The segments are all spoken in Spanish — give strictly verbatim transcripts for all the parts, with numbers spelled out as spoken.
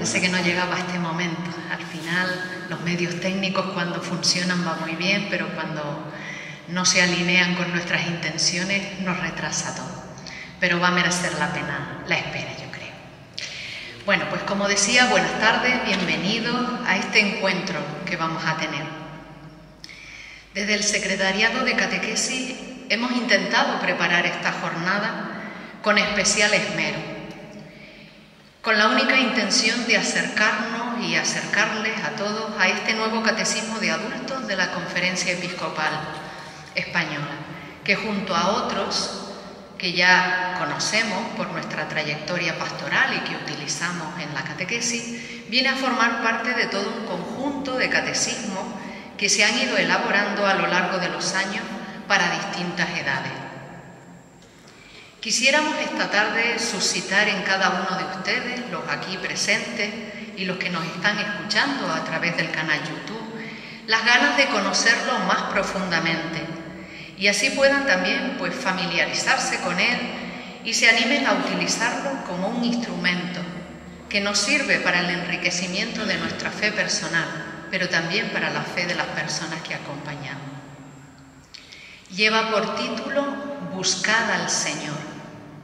Parece que no llegaba a este momento. Al final, los medios técnicos cuando funcionan va muy bien, pero cuando no se alinean con nuestras intenciones nos retrasa todo. Pero va a merecer la pena la espera, yo creo. Bueno, pues como decía, buenas tardes, bienvenidos a este encuentro que vamos a tener. Desde el Secretariado de Catequesis hemos intentado preparar esta jornada con especial esmero, con la única intención de acercarnos y acercarles a todos a este nuevo catecismo de adultos de la Conferencia Episcopal Española, que junto a otros que ya conocemos por nuestra trayectoria pastoral y que utilizamos en la catequesis, viene a formar parte de todo un conjunto de catecismos que se han ido elaborando a lo largo de los años para distintas edades. Quisiéramos esta tarde suscitar en cada uno de ustedes, los aquí presentes y los que nos están escuchando a través del canal YouTube, las ganas de conocerlo más profundamente y así puedan también pues, familiarizarse con él y se animen a utilizarlo como un instrumento que nos sirve para el enriquecimiento de nuestra fe personal, pero también para la fe de las personas que acompañamos. Lleva por título Buscad al Señor.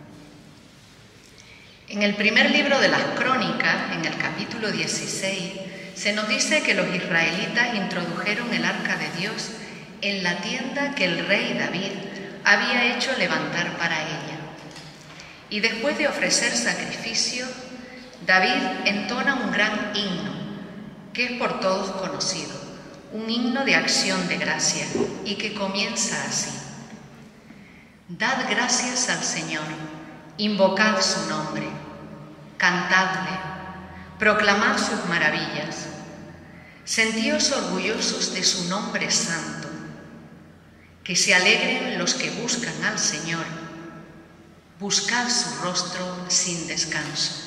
En el primer libro de las Crónicas, en el capítulo dieciséis, se nos dice que los israelitas introdujeron el arca de Dios en la tienda que el rey David había hecho levantar para ella. Y después de ofrecer sacrificio, David entona un gran himno, que es por todos conocido, un himno de acción de gracia, y que comienza así: Dad gracias al Señor, invocad su nombre, cantadle, proclamad sus maravillas, sentíos orgullosos de su nombre santo, que se alegren los que buscan al Señor, buscad su rostro sin descanso.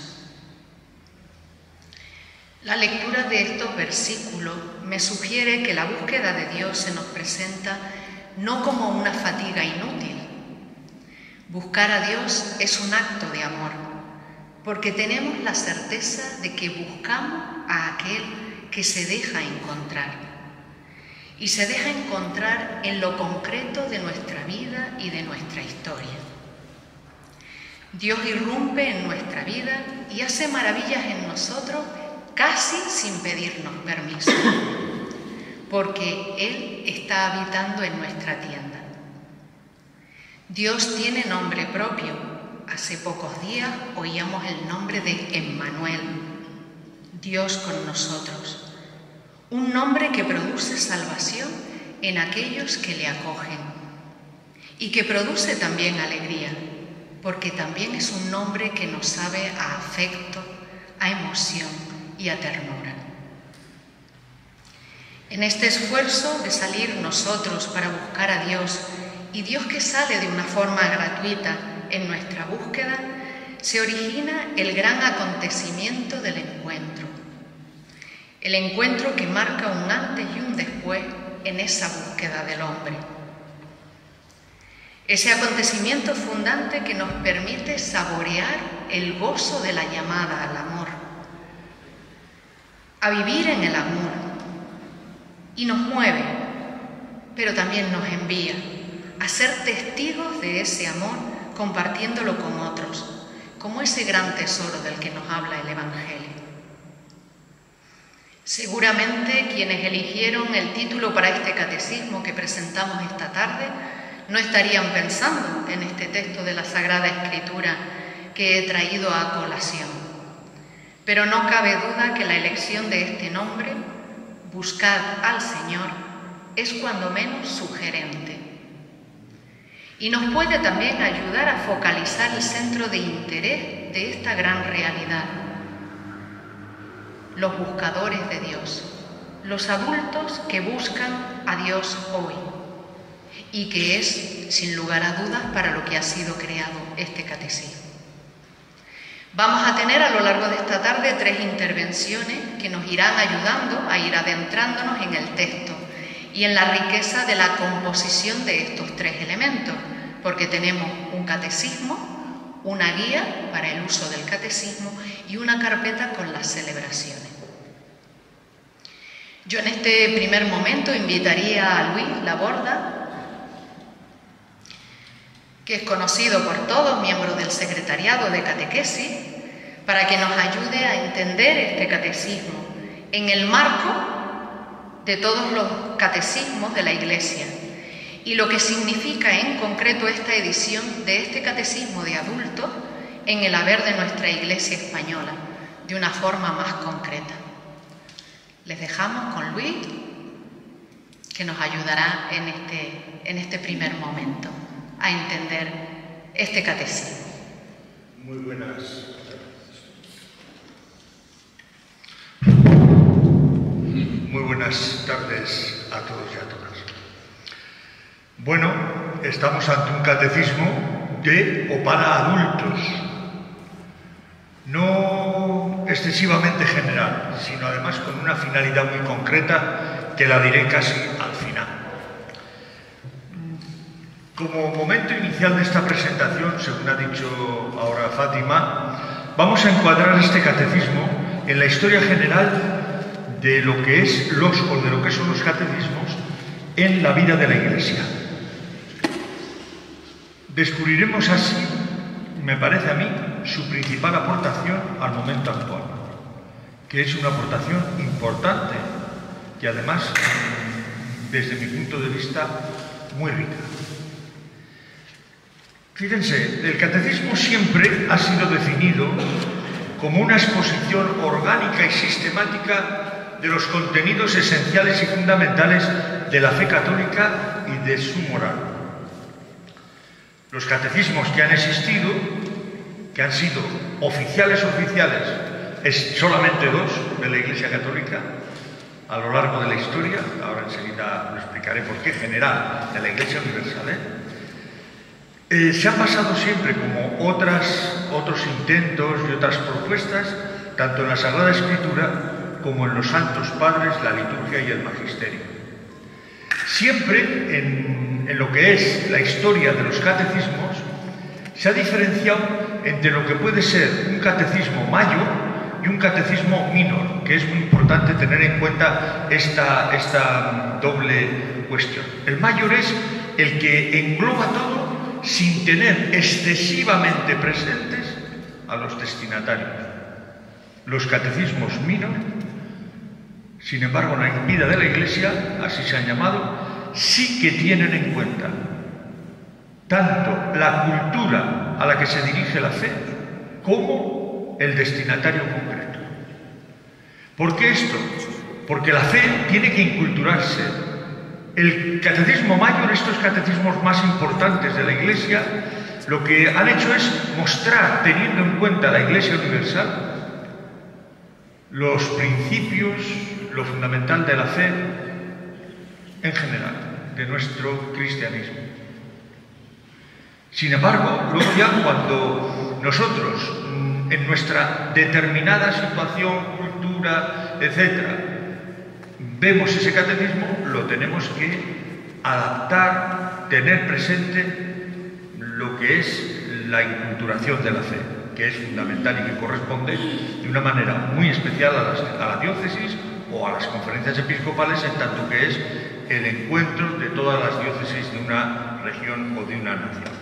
La lectura de estos versículos me sugiere que la búsqueda de Dios se nos presenta no como una fatiga inútil. Buscar a Dios es un acto de amor, porque tenemos la certeza de que buscamos a aquel que se deja encontrar. Y se deja encontrar en lo concreto de nuestra vida y de nuestra historia. Dios irrumpe en nuestra vida y hace maravillas en nosotros casi sin pedirnos permiso, porque Él está habitando en nuestra tienda. Dios tiene nombre propio. Hace pocos días oíamos el nombre de Emmanuel, Dios con nosotros. Un nombre que produce salvación en aquellos que le acogen y que produce también alegría, porque también es un nombre que nos sabe a afecto, a emoción y a ternura. En este esfuerzo de salir nosotros para buscar a Dios, y Dios que sale de una forma gratuita en nuestra búsqueda, se origina el gran acontecimiento del encuentro. El encuentro que marca un antes y un después en esa búsqueda del hombre. Ese acontecimiento fundante que nos permite saborear el gozo de la llamada al amor, a vivir en el amor, y nos mueve, pero también nos envía a ser testigos de ese amor compartiéndolo con otros, como ese gran tesoro del que nos habla el Evangelio. Seguramente quienes eligieron el título para este catecismo que presentamos esta tarde no estarían pensando en este texto de la Sagrada Escritura que he traído a colación. Pero no cabe duda que la elección de este nombre, Buscad al Señor, es cuando menos sugerente. Y nos puede también ayudar a focalizar el centro de interés de esta gran realidad. Los buscadores de Dios, los adultos que buscan a Dios hoy, y que es, sin lugar a dudas, para lo que ha sido creado este catecismo. Vamos a tener a lo largo de esta tarde tres intervenciones que nos irán ayudando a ir adentrándonos en el texto y en la riqueza de la composición de estos tres elementos, porque tenemos un catecismo, una guía para el uso del catecismo y una carpeta con las celebraciones. Yo en este primer momento invitaría a Luis Laborda, que es conocido por todos, miembro del secretariado de catequesis, para que nos ayude a entender este catecismo en el marco de todos los catecismos de la Iglesia y lo que significa en concreto esta edición de este catecismo de adultos en el haber de nuestra Iglesia española, de una forma más concreta. Les dejamos con Luis, que nos ayudará en este, en este primer momento a entender este catecismo. Muy buenas. Muy buenas tardes a todos y a todas. Bueno, estamos ante un catecismo de o para adultos, no excesivamente general, sino además con una finalidad muy concreta que la diré casi al final. Como momento inicial de esta presentación, según ha dicho ahora Fátima, vamos a encuadrar este catecismo en la historia general de lo que es los o de lo que son los catecismos en la vida de la Iglesia. Descubriremos así, me parece a mí, su principal aportación al momento actual, que es una aportación importante y además, desde mi punto de vista, muy rica. Fíjense, el catecismo siempre ha sido definido como una exposición orgánica y sistemática de los contenidos esenciales y fundamentales de la fe católica y de su moral. Los catecismos que han existido, que han sido oficiales oficiales, es solamente dos de la Iglesia Católica a lo largo de la historia, ahora enseguida lo explicaré por qué, general, de la Iglesia Universal, ¿eh? Eh, se han basado siempre, como otras, otros intentos y otras propuestas, tanto en la Sagrada Escritura como en los Santos Padres, la liturgia y el magisterio. Siempre en, en lo que es la historia de los catecismos se ha diferenciado entre lo que puede ser un catecismo mayor y un catecismo minor, que es muy importante tener en cuenta esta, esta doble cuestión. El mayor es el que engloba todo sin tener excesivamente presentes a los destinatarios. Los catecismos minor, sin embargo, en la vida de la Iglesia, así se han llamado, sí que tienen en cuenta tanto la cultura a la que se dirige la fe como el destinatario concreto. ¿Por qué esto? Porque la fe tiene que inculturarse. El catecismo mayor, estos catecismos más importantes de la Iglesia, lo que han hecho es mostrar, teniendo en cuenta la Iglesia Universal, los principios, lo fundamental de la fe en general, de nuestro cristianismo. Sin embargo, luego ya cuando nosotros, en nuestra determinada situación, cultura, etcétera, vemos ese catecismo, lo tenemos que adaptar, tener presente lo que es la inculturación de la fe, que es fundamental y que corresponde de una manera muy especial a, las, a la diócesis o a las conferencias episcopales, en tanto que es el encuentro de todas las diócesis de una región o de una nación.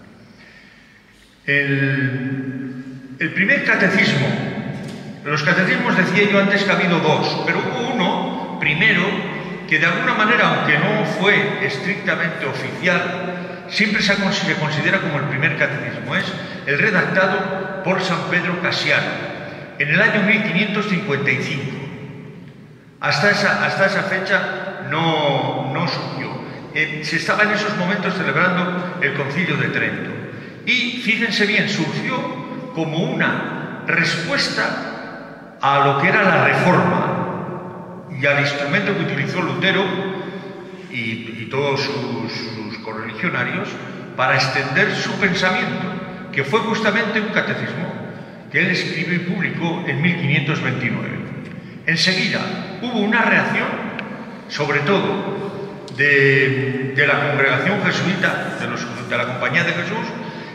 El, el primer catecismo, los catecismos decía yo antes que ha habido dos, pero hubo uno primero que de alguna manera, aunque no fue estrictamente oficial, siempre se considera como el primer catecismo. Es el redactado por San Pedro Casiano en el año mil quinientos cincuenta y cinco. Hasta esa, hasta esa fecha no, no surgió. Eh, se estaba en esos momentos celebrando el Concilio de Trento. Y fíjense bien, surgió como una respuesta a lo que era la Reforma y al instrumento que utilizó Lutero y, y todos sus, sus correligionarios para extender su pensamiento, que fue justamente un catecismo que él escribió y publicó en mil quinientos veintinueve. Enseguida hubo una reacción, sobre todo de, de la congregación jesuita, de, los, de la Compañía de Jesús,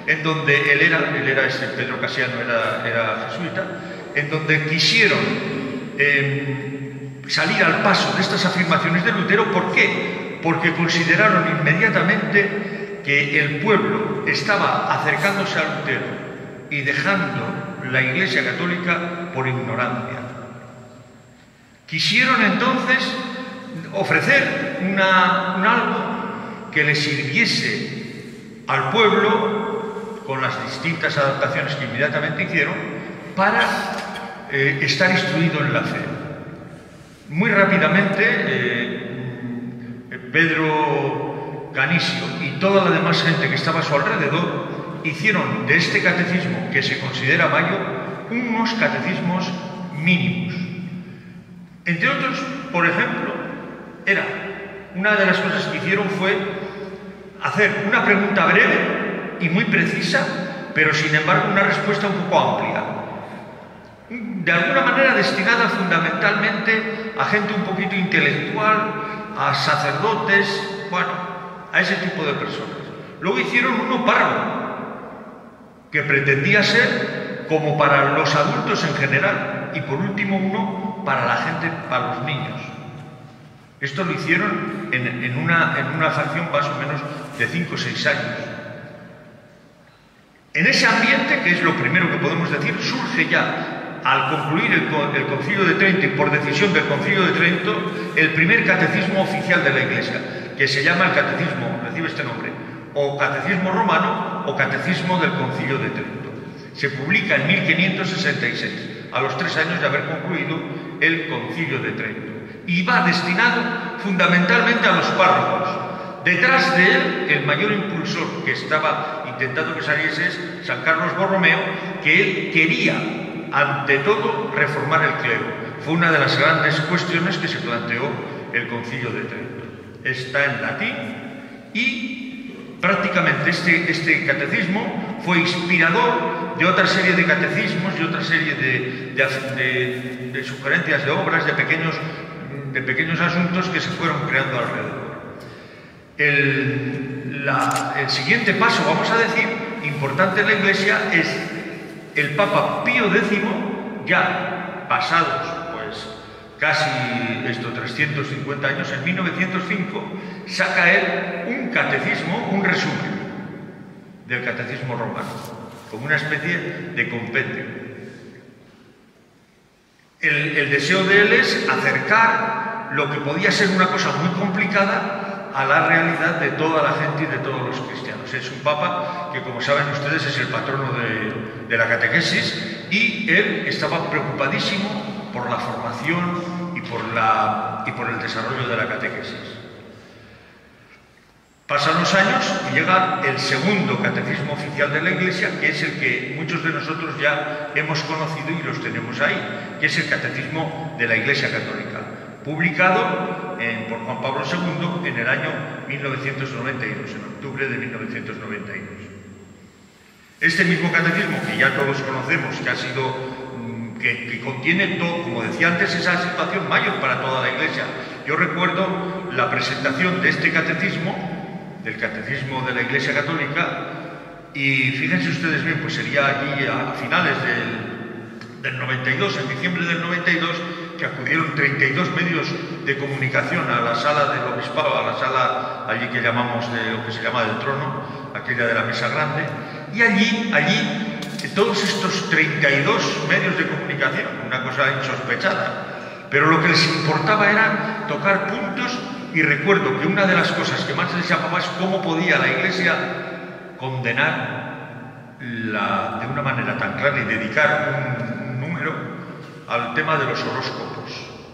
en donde él era, él era este, Pedro Casiano era, era jesuita, en donde quisieron eh, salir al paso de estas afirmaciones de Lutero. ¿Por qué? Porque consideraron inmediatamente que el pueblo estaba acercándose a Lutero y dejando la Iglesia Católica por ignorancia. Quisieron entonces ofrecer una, un algo que le sirviese al pueblo, con las distintas adaptaciones que inmediatamente hicieron, para eh, estar instruido en la fe. Muy rápidamente, eh, Pedro Canisio y toda la demás gente que estaba a su alrededor hicieron de este catecismo, que se considera mayor, unos catecismos mínimos. Entre otros, por ejemplo, era una de las cosas que hicieron fue hacer una pregunta breve y muy precisa, pero sin embargo una respuesta un poco amplia, de alguna manera destinada fundamentalmente a gente un poquito intelectual, a sacerdotes, bueno, a ese tipo de personas. Luego hicieron uno parvo, que pretendía ser como para los adultos en general, y por último uno para la gente, para los niños. Esto lo hicieron en, en, una, en una facción más o menos de cinco o seis años. En ese ambiente, que es lo primero que podemos decir, surge ya, al concluir el, el Concilio de Trento y por decisión del Concilio de Trento, el primer catecismo oficial de la Iglesia, que se llama el catecismo, recibe este nombre, o Catecismo Romano o Catecismo del Concilio de Trento. Se publica en mil quinientos sesenta y seis, a los tres años de haber concluido el Concilio de Trento, y va destinado fundamentalmente a los párrocos. Detrás de él, el mayor impulsor que estaba intentando que saliese es San Carlos Borromeo, que él quería, ante todo, reformar el clero. Fue una de las grandes cuestiones que se planteó el Concilio de Trento. Está en latín y prácticamente este, este catecismo fue inspirador de otra serie de catecismos y otra serie de, de, de, de sugerencias de obras, de pequeños, de pequeños asuntos que se fueron creando alrededor. El, la, el siguiente paso, vamos a decir, importante en la Iglesia, es el Papa Pío décimo, ya pasados pues casi estos trescientos cincuenta años, en mil novecientos cinco, saca él un catecismo, un resumen del catecismo romano, como una especie de compendio. El, el deseo de él es acercar lo que podía ser una cosa muy complicada a la realidad de toda la gente y de todos los cristianos. Es un papa que, como saben ustedes, es el patrono de, de la catequesis, y él estaba preocupadísimo por la formación y por, la, y por el desarrollo de la catequesis. Pasan los años y llega el segundo catecismo oficial de la Iglesia, que es el que muchos de nosotros ya hemos conocido y los tenemos ahí, que es el Catecismo de la Iglesia Católica, publicado en, por Juan Pablo segundo en el año mil novecientos noventa y dos, en octubre de mil novecientos noventa y dos. Este mismo catecismo, que ya todos conocemos, que ha sido, que, que contiene todo, como decía antes, esa situación mayor para toda la Iglesia. Yo recuerdo la presentación de este catecismo, del Catecismo de la Iglesia Católica, y fíjense ustedes bien, pues sería allí a finales del, del noventa y dos, en diciembre del noventa y dos, que acudieron treinta y dos medios de comunicación a la sala del obispado, a la sala allí que llamamos de lo que se llama del trono, aquella de la mesa grande, y allí, allí, todos estos treinta y dos medios de comunicación, una cosa insospechada, pero lo que les importaba era tocar puntos. Y recuerdo que una de las cosas que más les llamaba es cómo podía la Iglesia condenar la, de una manera tan clara y dedicar un, un número al tema de los horóscopos.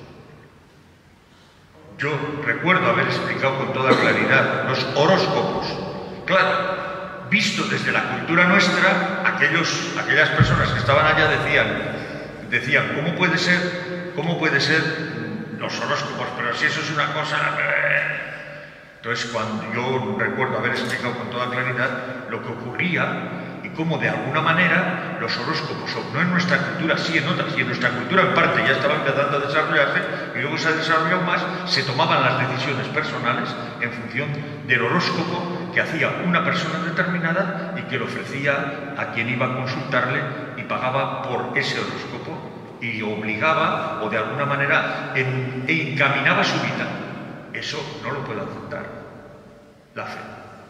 Yo recuerdo haber explicado con toda claridad los horóscopos. Claro, visto desde la cultura nuestra, aquellos, aquellas personas que estaban allá decían, decían ¿cómo puede ser, cómo puede ser los horóscopos? Pero si eso es una cosa... Entonces, cuando yo recuerdo haber explicado con toda claridad lo que ocurría y cómo de alguna manera los horóscopos, no en nuestra cultura, sí en otras, y en nuestra cultura en parte ya estaba empezando a desarrollarse, y luego se ha desarrollado más, se tomaban las decisiones personales en función del horóscopo que hacía una persona determinada y que lo ofrecía a quien iba a consultarle y pagaba por ese horóscopo y obligaba o de alguna manera en, encaminaba su vida. Eso no lo puede aceptar la fe.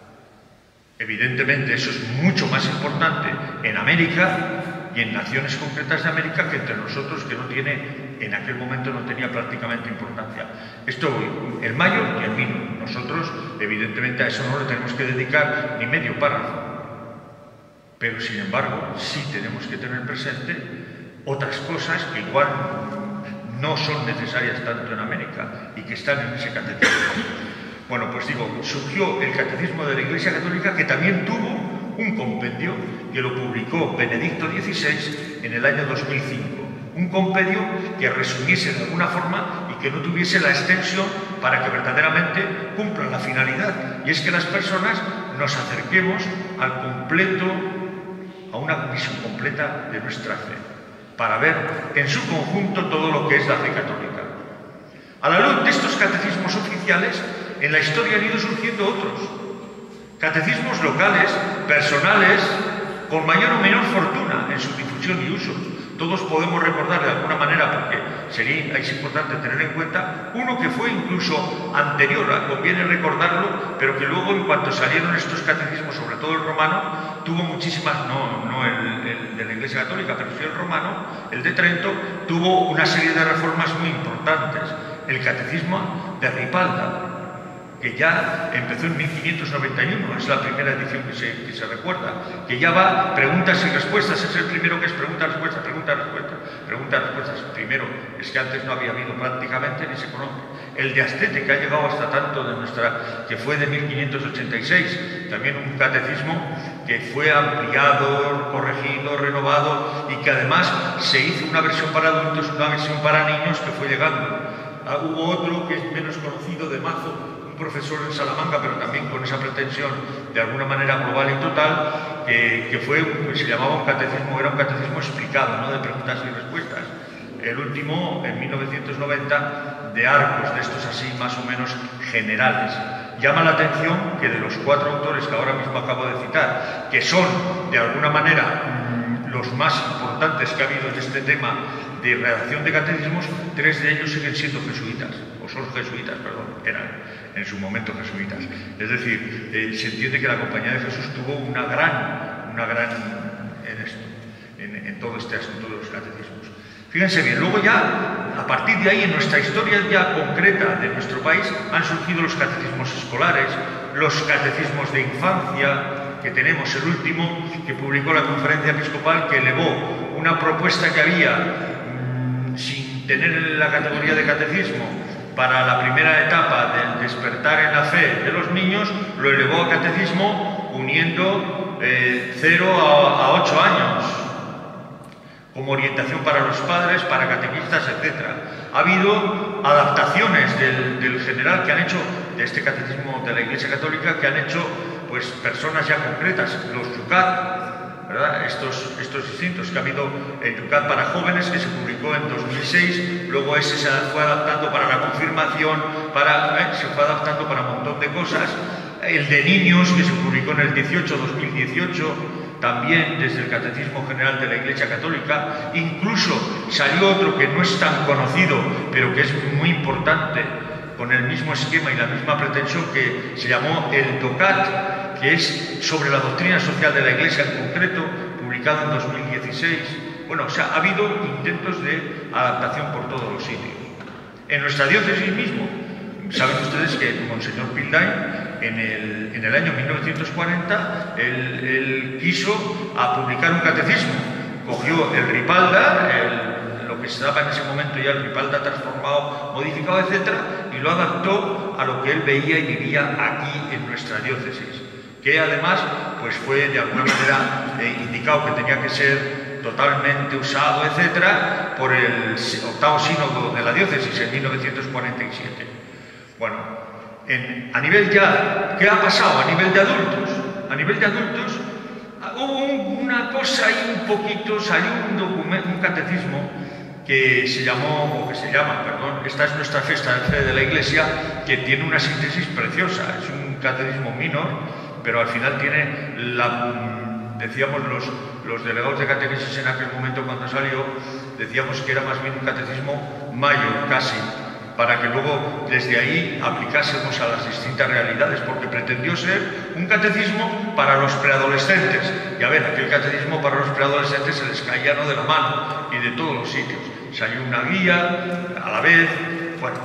Evidentemente eso es mucho más importante en América y en naciones concretas de América que entre nosotros, que no tiene, en aquel momento no tenía prácticamente importancia. Esto, el mayor y el minor. Nosotros, evidentemente, a eso no le tenemos que dedicar ni medio párrafo. Pero, sin embargo, sí tenemos que tener presente otras cosas que igual no son necesarias tanto en América y que están en ese catecismo. Bueno, pues digo, surgió el Catecismo de la Iglesia Católica, que también tuvo un compendio que lo publicó Benedicto dieciséis en el año dos mil cinco. Un compendio que resumiese de alguna forma y que no tuviese la extensión para que verdaderamente cumpla la finalidad. Y es que las personas nos acerquemos al completo, a una visión completa de nuestra fe, para ver en su conjunto todo lo que es la fe católica. A la luz de estos catecismos oficiales, en la historia han ido surgiendo otros. Catecismos locales, personales, con mayor o menor fortuna en su difusión y uso. Todos podemos recordar de alguna manera, porque sería, es importante tener en cuenta, uno que fue incluso anterior, conviene recordarlo, pero que luego, en cuanto salieron estos catecismos, sobre todo el romano, tuvo muchísimas, no, no el, el de la Iglesia Católica, pero sí el romano, el de Trento, tuvo una serie de reformas muy importantes. El catecismo de Ripalda, que ya empezó en mil quinientos noventa y uno, es la primera edición que se, que se recuerda, que ya va preguntas y respuestas, es el primero que es preguntas-respuestas, preguntas-respuestas, preguntas-respuestas. Primero, es que antes no había habido prácticamente ni se conoce. El de Astete, que ha llegado hasta tanto de nuestra, que fue de mil quinientos ochenta y seis, también un catecismo que fue ampliado, corregido, renovado y que además se hizo una versión para adultos, una versión para niños que fue llegando. Ah, hubo otro que es menos conocido, de Mazo, un profesor en Salamanca, pero también con esa pretensión de alguna manera global y total, que, que fue, pues, se llamaba un catecismo, era un catecismo explicado, ¿no?, de preguntas y respuestas. El último, en mil novecientos noventa, de Arcos, de estos así más o menos generales. Llama la atención que de los cuatro autores que ahora mismo acabo de citar, que son de alguna manera los más importantes que ha habido en este tema de redacción de catecismos, tres de ellos siguen siendo jesuitas, o son jesuitas, perdón, eran en su momento jesuitas. Es decir, eh, se entiende que la Compañía de Jesús tuvo una gran, una gran en esto, en, en todo este asunto de los catecismos. Fíjense bien, luego ya, a partir de ahí, en nuestra historia ya concreta de nuestro país, han surgido los catecismos escolares, los catecismos de infancia, que tenemos el último que publicó la Conferencia Episcopal, que elevó una propuesta que había mmm, sin tener la categoría de catecismo para la primera etapa del despertar en la fe de los niños, lo elevó a catecismo uniendo eh, cero a ocho años, como orientación para los padres, para catequistas, etcétera. Ha habido adaptaciones del, del general que han hecho, de este catecismo de la Iglesia Católica, que han hecho pues personas ya concretas, los Yucat, ¿verdad? Estos, estos distintos, que ha habido el Yucat para jóvenes, que se publicó en dos mil seis, luego ese se fue adaptando para la confirmación, para, ¿eh? se fue adaptando para un montón de cosas. El de niños, que se publicó en el dieciocho, dos mil dieciocho, también desde el Catecismo General de la Iglesia Católica. Incluso salió otro que no es tan conocido, pero que es muy importante, con el mismo esquema y la misma pretensión, que se llamó el DOCAT, que es sobre la doctrina social de la Iglesia en concreto, publicado en dos mil dieciséis. Bueno, o sea, ha habido intentos de adaptación por todos los sitios. En nuestra diócesis mismo, saben ustedes que Monseñor Pildain, en el, en el año mil novecientos cuarenta, él, él quiso a publicar un catecismo. Cogió el Ripalda, el, lo que se daba en ese momento ya el Ripalda transformado, modificado, etcétera, y lo adaptó a lo que él veía y vivía aquí en nuestra diócesis, que además pues fue de alguna manera eh, indicado que tenía que ser totalmente usado, etcétera, por el octavo sínodo de la diócesis en mil novecientos cuarenta y siete. Bueno, en, a nivel ya, ¿qué ha pasado a nivel de adultos? A nivel de adultos hubo un, una cosa ahí un poquito, salió un documento, un catecismo que se llamó, o que se llama, perdón, esta es nuestra fiesta de fe de la Iglesia, que tiene una síntesis preciosa. Es un catecismo minor pero al final tiene la, decíamos los, los delegados de catequesis en aquel momento cuando salió, decíamos que era más bien un catecismo mayor casi, para que luego desde ahí aplicásemos a las distintas realidades, porque pretendió ser un catecismo para los preadolescentes. Y a ver, aquel catecismo para los preadolescentes se les caía no de la mano y de todos los sitios. Salió una guía, a la vez, bueno,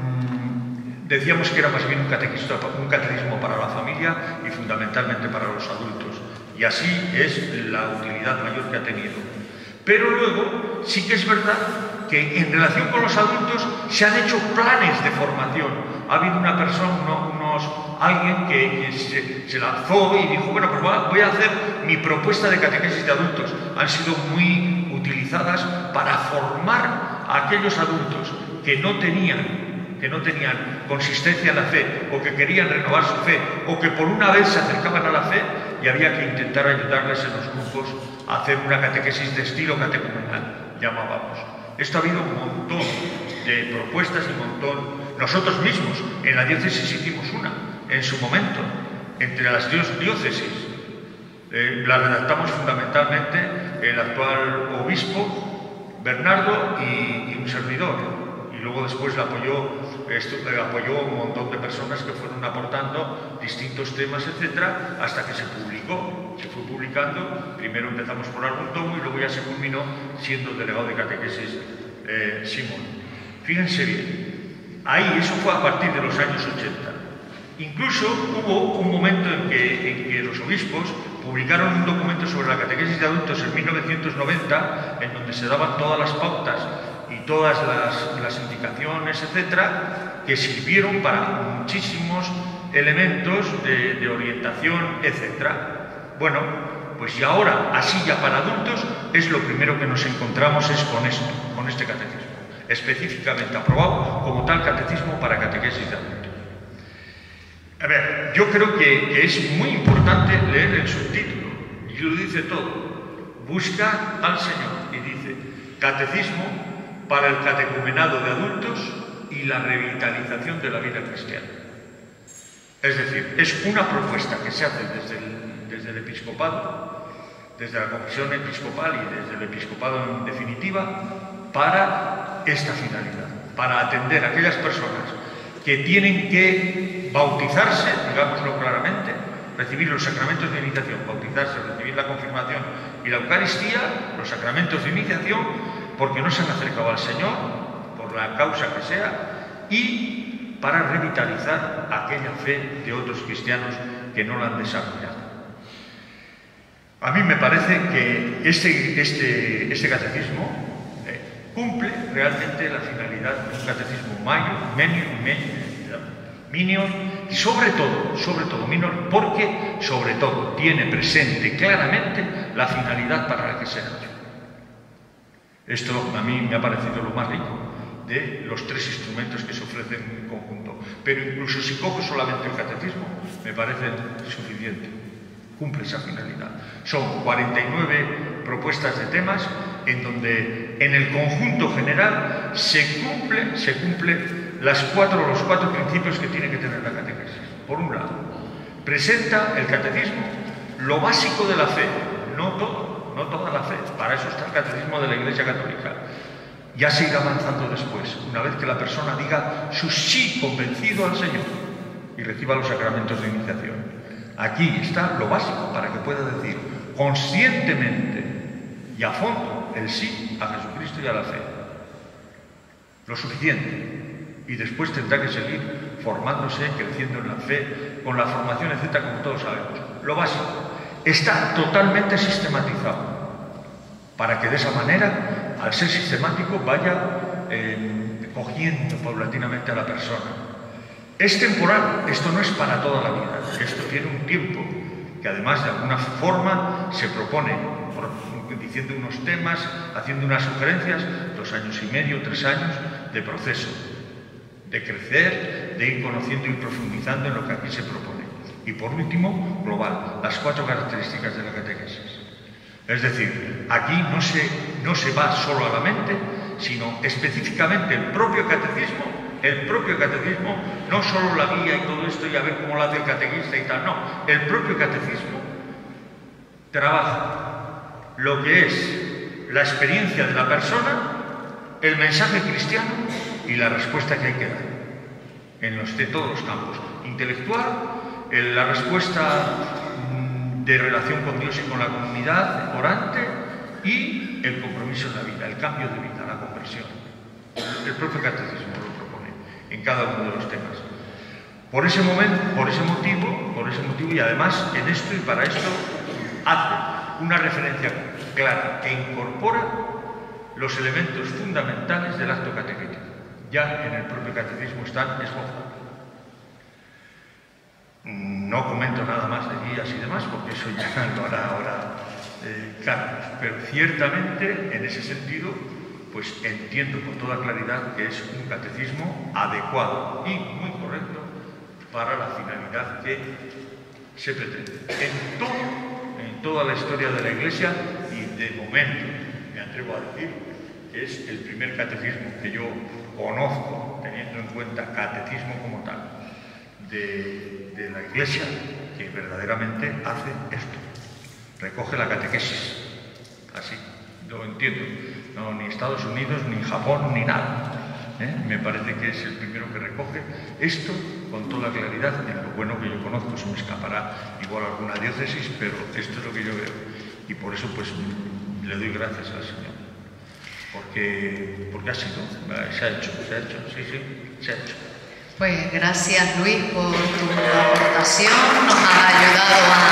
mmm, decíamos que era más bien un catequismo, un catecismo para la familia y fundamentalmente para los adultos. Y así es la utilidad mayor que ha tenido. Pero luego sí que es verdad que en relación con los adultos se han hecho planes de formación. Ha habido una persona, uno, unos, alguien que, que se, se lanzó y dijo, bueno, pues voy a hacer mi propuesta de catequesis de adultos. Han sido muy utilizadas para formar a aquellos adultos que no tenían, que no tenían consistencia en la fe, o que querían renovar su fe, o que por una vez se acercaban a la fe, y había que intentar ayudarles en los grupos a hacer una catequesis de estilo catecumenal, llamábamos. Esto ha habido un montón de propuestas y un montón. Nosotros mismos en la diócesis hicimos una, en su momento, entre las diócesis. Eh, la redactamos fundamentalmente el actual obispo, Bernardo, y, y un servidor. Y luego después la apoyó, esto, eh, apoyó un montón de personas que fueron aportando distintos temas, etcétera, hasta que se publicó. Se fue publicando, primero empezamos por algún tomo y luego ya se culminó siendo delegado de catequesis eh, Simón. Fíjense bien, ahí eso fue a partir de los años ochenta. Incluso hubo un momento en que, en que los obispos publicaron un documento sobre la catequesis de adultos en mil novecientos noventa, en donde se daban todas las pautas y todas las, las indicaciones, etcétera, que sirvieron para muchísimos elementos de, de orientación, etcétera. Bueno, pues y ahora, así ya para adultos, es lo primero que nos encontramos es con esto, con este catecismo, específicamente aprobado como tal catecismo para catequesis de adultos. A ver, yo creo que, que es muy importante leer el subtítulo, y lo dice todo. Busca al Señor, y dice, Catecismo para el catecumenado de adultos y la revitalización de la vida cristiana. Es decir, es una propuesta que se hace desde el, desde el episcopado, desde la Comisión Episcopal y desde el episcopado en definitiva, para esta finalidad, para atender a aquellas personas que tienen que bautizarse, digámoslo claramente, recibir los sacramentos de iniciación, bautizarse, recibir la confirmación y la Eucaristía, los sacramentos de iniciación, porque no se han acercado al Señor, por la causa que sea, y para revitalizar aquella fe de otros cristianos que no la han desarrollado. A mí me parece que este, este, este catecismo eh, cumple realmente la finalidad de un catecismo mayor, menor, minor, y sobre todo, sobre todo minor, porque sobre todo tiene presente claramente la finalidad para la que se ha hecho. Esto a mí me ha parecido lo más rico de los tres instrumentos que se ofrecen en conjunto. Pero incluso si cojo solamente el catecismo, me parece suficiente. Cumple esa finalidad. Son cuarenta y nueve propuestas de temas en donde en el conjunto general se cumple, se cumple las cuatro, los cuatro principios que tiene que tener la catequesis. Por un lado, presenta el catecismo lo básico de la fe, no todo, no toda la fe. Para eso está el catecismo de la Iglesia Católica. Ya se irá avanzando después, una vez que la persona diga su sí convencido al Señor y reciba los sacramentos de iniciación. Aquí está lo básico para que pueda decir conscientemente y a fondo el sí a Jesucristo y a la fe. Lo suficiente. Y después tendrá que seguir formándose, creciendo en la fe, con la formación, etcétera, como todos sabemos. Lo básico. Está totalmente sistematizado. Para que de esa manera, al ser sistemático, vaya eh, cogiendo paulatinamente a la persona. Es temporal, esto no es para toda la vida, esto tiene un tiempo que además de alguna forma se propone, por, diciendo unos temas, haciendo unas sugerencias, dos años y medio, tres años de proceso, de crecer, de ir conociendo y profundizando en lo que aquí se propone. Y por último, global, las cuatro características de la catequesis. Es decir, aquí no se, no se va solo a la mente, sino específicamente el propio catecismo El propio catecismo, no solo la guía y todo esto y a ver cómo lo hace el catequista y tal, no. El propio catecismo trabaja lo que es la experiencia de la persona, el mensaje cristiano y la respuesta que hay que dar en los de todos los campos. Intelectual, la respuesta de relación con Dios y con la comunidad orante y el compromiso en la vida, el cambio de vida, la conversión. El propio catecismo lo propone en cada uno de los temas. Por ese momento, por ese motivo, por ese motivo y además en esto y para esto hace una referencia clara que incorpora los elementos fundamentales del acto catequético. Ya en el propio catecismo están esbozados. No comento nada más de guías y demás, porque eso ya lo hará ahora eh, Carlos, pero ciertamente en ese sentido, pues entiendo con toda claridad que es un catecismo adecuado y muy correcto para la finalidad que se pretende. En todo, en toda la historia de la Iglesia, y de momento me atrevo a decir que es el primer catecismo que yo conozco, teniendo en cuenta catecismo como tal, de, de la Iglesia, que verdaderamente hace esto, recoge la catequesis, así, lo entiendo, no, ni Estados Unidos, ni Japón, ni nada, ¿eh? Me parece que es el primero que recoge esto con toda claridad, en lo bueno que yo conozco, se me escapará igual alguna diócesis, pero esto es lo que yo veo, y por eso pues le doy gracias al Señor, porque, porque ha sido, se ha hecho, se ha hecho, sí, sí, se ha hecho. Pues gracias, Luis, por tu aportación. Nos has ayudado a,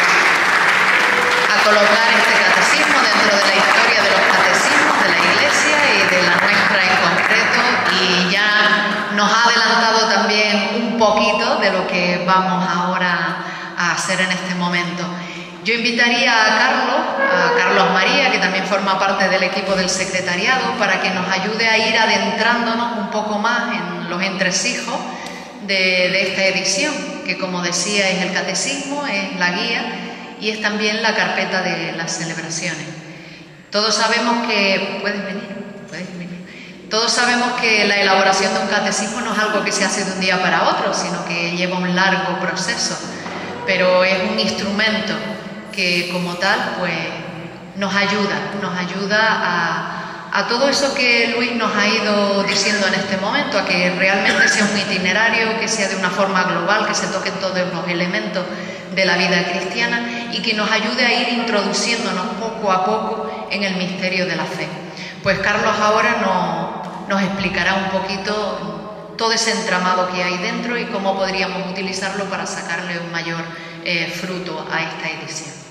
a colocar este catecismo dentro de la historia de los catecismos de la Iglesia y de la nuestra en concreto, y ya nos ha adelantado también un poquito de lo que vamos ahora a hacer en este momento. Yo invitaría a Carlos, a Carlos María, que también forma parte del equipo del secretariado, para que nos ayude a ir adentrándonos un poco más en los entresijos de, de esta edición, que como decía es el catecismo, es la guía y es también la carpeta de las celebraciones. Todos sabemos que... ¿Puedes venir? ¿Puedes venir? Todos sabemos que la elaboración de un catecismo no es algo que se hace de un día para otro, sino que lleva un largo proceso, pero es un instrumento que como tal pues nos ayuda, nos ayuda a, a todo eso que Luis nos ha ido diciendo en este momento, a que realmente sea un itinerario, que sea de una forma global, que se toquen todos los elementos de la vida cristiana y que nos ayude a ir introduciéndonos poco a poco en el misterio de la fe. Pues Carlos ahora nos, nos explicará un poquito todo ese entramado que hay dentro y cómo podríamos utilizarlo para sacarle un mayor eh, fruto a esta edición.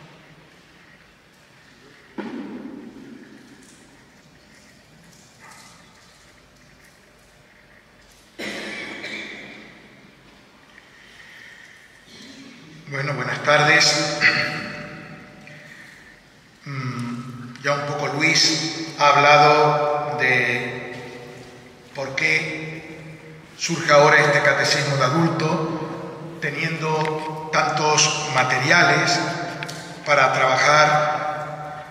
Bueno, buenas tardes. Ya un poco Luis ha hablado de por qué surge ahora este catecismo de adulto, teniendo tantos materiales para trabajar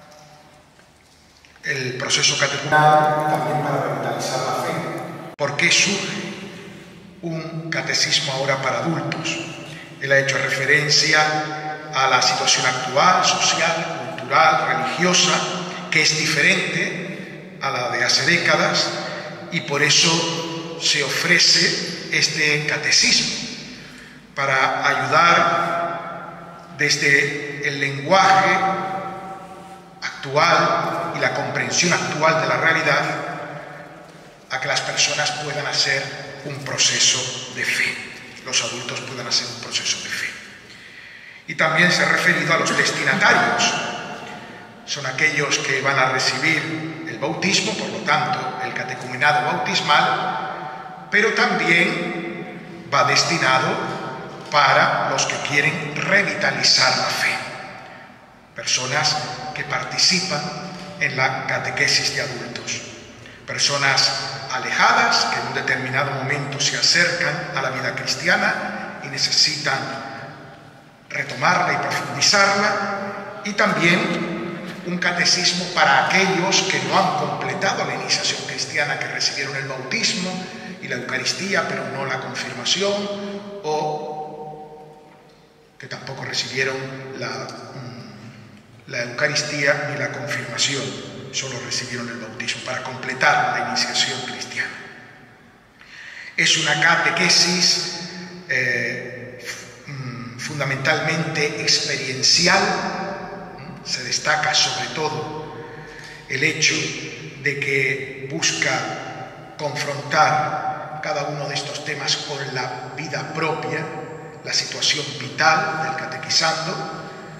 el proceso catecumenal y también para revitalizar la fe. ¿Por qué surge un catecismo ahora para adultos? Él ha hecho referencia a la situación actual, social, cultural, religiosa, que es diferente a la de hace décadas, y por eso se ofrece este catecismo, para ayudar desde el lenguaje actual y la comprensión actual de la realidad a que las personas puedan hacer un proceso de fe. Los adultos puedan hacer un proceso de fe. Y también se ha referido a los destinatarios. Son aquellos que van a recibir el bautismo, por lo tanto, el catecumenado bautismal, pero también va destinado para los que quieren revitalizar la fe. Personas que participan en la catequesis de adultos. Personas alejadas que en un determinado momento se acercan a la vida cristiana y necesitan retomarla y profundizarla, y también un catecismo para aquellos que no han completado la iniciación cristiana, que recibieron el bautismo, y la Eucaristía, pero no la confirmación, o que tampoco recibieron la, la Eucaristía ni la confirmación, solo recibieron el bautismo para completar la iniciación cristiana. Es una catequesis eh, fundamentalmente experiencial. Se destaca sobre todo el hecho de que busca confrontar cada uno de estos temas con la vida propia, la situación vital del catequizando.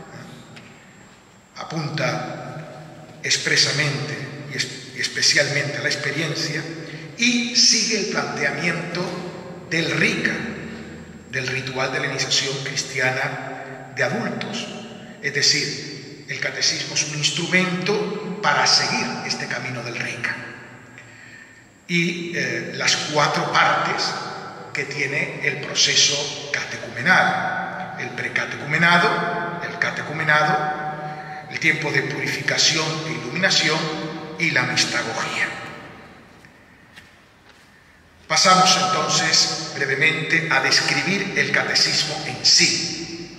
Apunta expresamente y, es, y especialmente a la experiencia y sigue el planteamiento del RICA, del ritual de la iniciación cristiana de adultos. Es decir, el catecismo es un instrumento para seguir este camino del RICA. Y eh, las cuatro partes que tiene el proceso catecumenal: el precatecumenado, el catecumenado, el tiempo de purificación e iluminación y la mistagogía. Pasamos entonces brevemente a describir el catecismo en sí.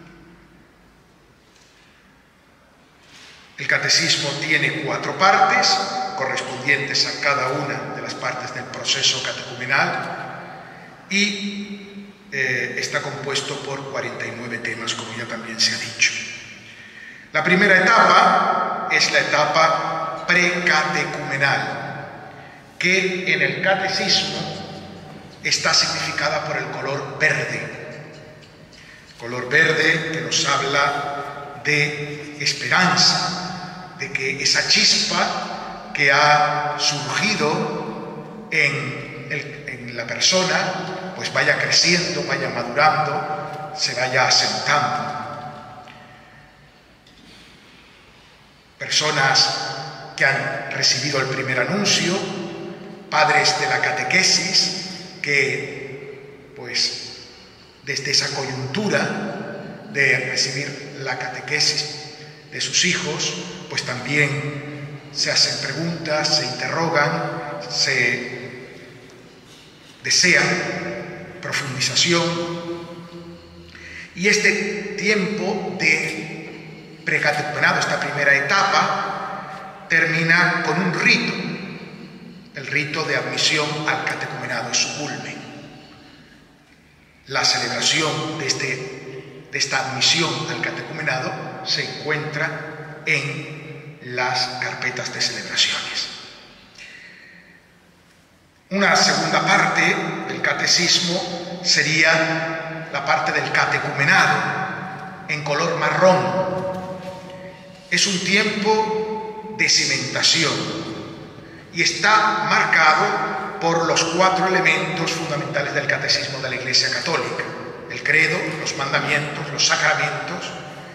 El catecismo tiene cuatro partes, correspondientes a cada una de las partes del proceso catecumenal, y eh, está compuesto por cuarenta y nueve temas, como ya también se ha dicho. La primera etapa es la etapa precatecumenal, que en el catecismo está significada por el color verde. Color verde que nos habla de esperanza, de que esa chispa que ha surgido en, el, en la persona, pues vaya creciendo, vaya madurando, se vaya asentando. Personas que han recibido el primer anuncio, padres de la catequesis, que pues desde esa coyuntura de recibir la catequesis de sus hijos, pues también se hacen preguntas, se interrogan, se desean profundización. Y este tiempo de precatecumenado, esta primera etapa, termina con un rito, el rito de admisión al catecumenado, su culmen. La celebración de, este, de esta admisión al catecumenado se encuentra en las carpetas de celebraciones. Una segunda parte del catecismo sería la parte del catecumenado, en color marrón. Es un tiempo de cimentación y está marcado por los cuatro elementos fundamentales del catecismo de la Iglesia Católica: el credo, los mandamientos, los sacramentos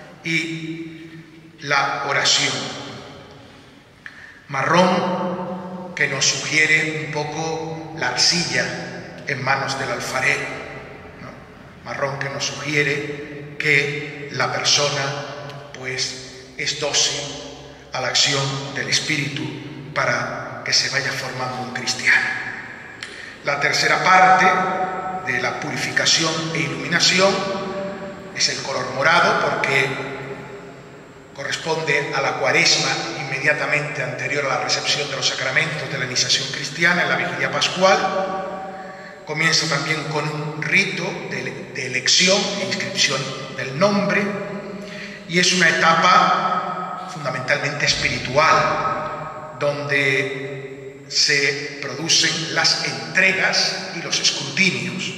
y la oración. Marrón, que nos sugiere un poco la arcilla en manos del alfarero, ¿no? Marrón que nos sugiere que la persona pues es dócil a la acción del Espíritu para que se vaya formando un cristiano. La tercera parte de la purificación e iluminación es el color morado, porque corresponde a la cuaresma inmediatamente anterior a la recepción de los sacramentos de la iniciación cristiana, en la vigilia pascual. Comienza también con un rito de, de elección e inscripción del nombre, y es una etapa fundamentalmente espiritual, donde se producen las entregas y los escrutinios.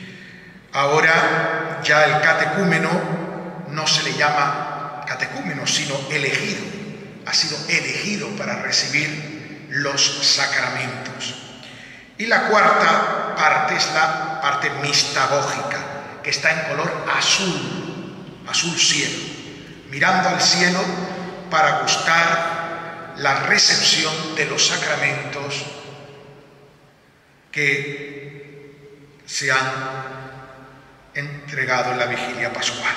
Ahora ya el catecúmeno no se le llama catecúmeno, sino elegido. Ha sido elegido para recibir los sacramentos. Y la cuarta parte es la parte mistagógica, que está en color azul, azul cielo, mirando al cielo para gustar la recepción de los sacramentos que se han entregado en la vigilia pascual.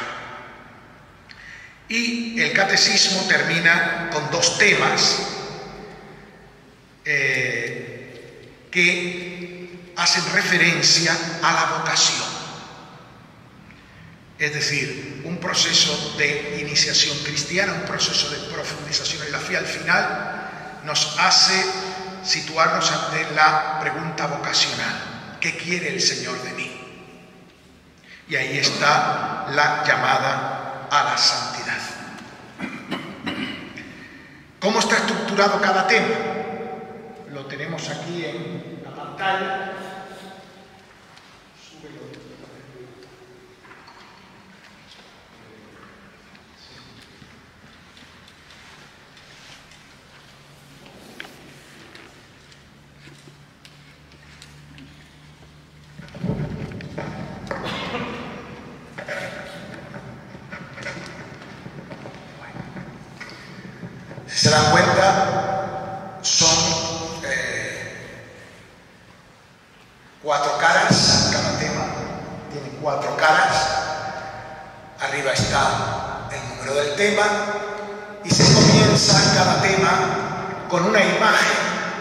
Y el catecismo termina con dos temas eh, que hacen referencia a la vocación. Es decir, un proceso de iniciación cristiana, un proceso de profundización en la fe, al final nos hace situarnos ante la pregunta vocacional: ¿qué quiere el Señor de mí? Y ahí está la llamada a la santidad. ¿Cómo está estructurado cada tema? Lo tenemos aquí en la pantalla. Si se dan cuenta, son eh, cuatro caras. Cada tema tiene cuatro caras. Arriba está el número del tema y se comienza cada tema con una imagen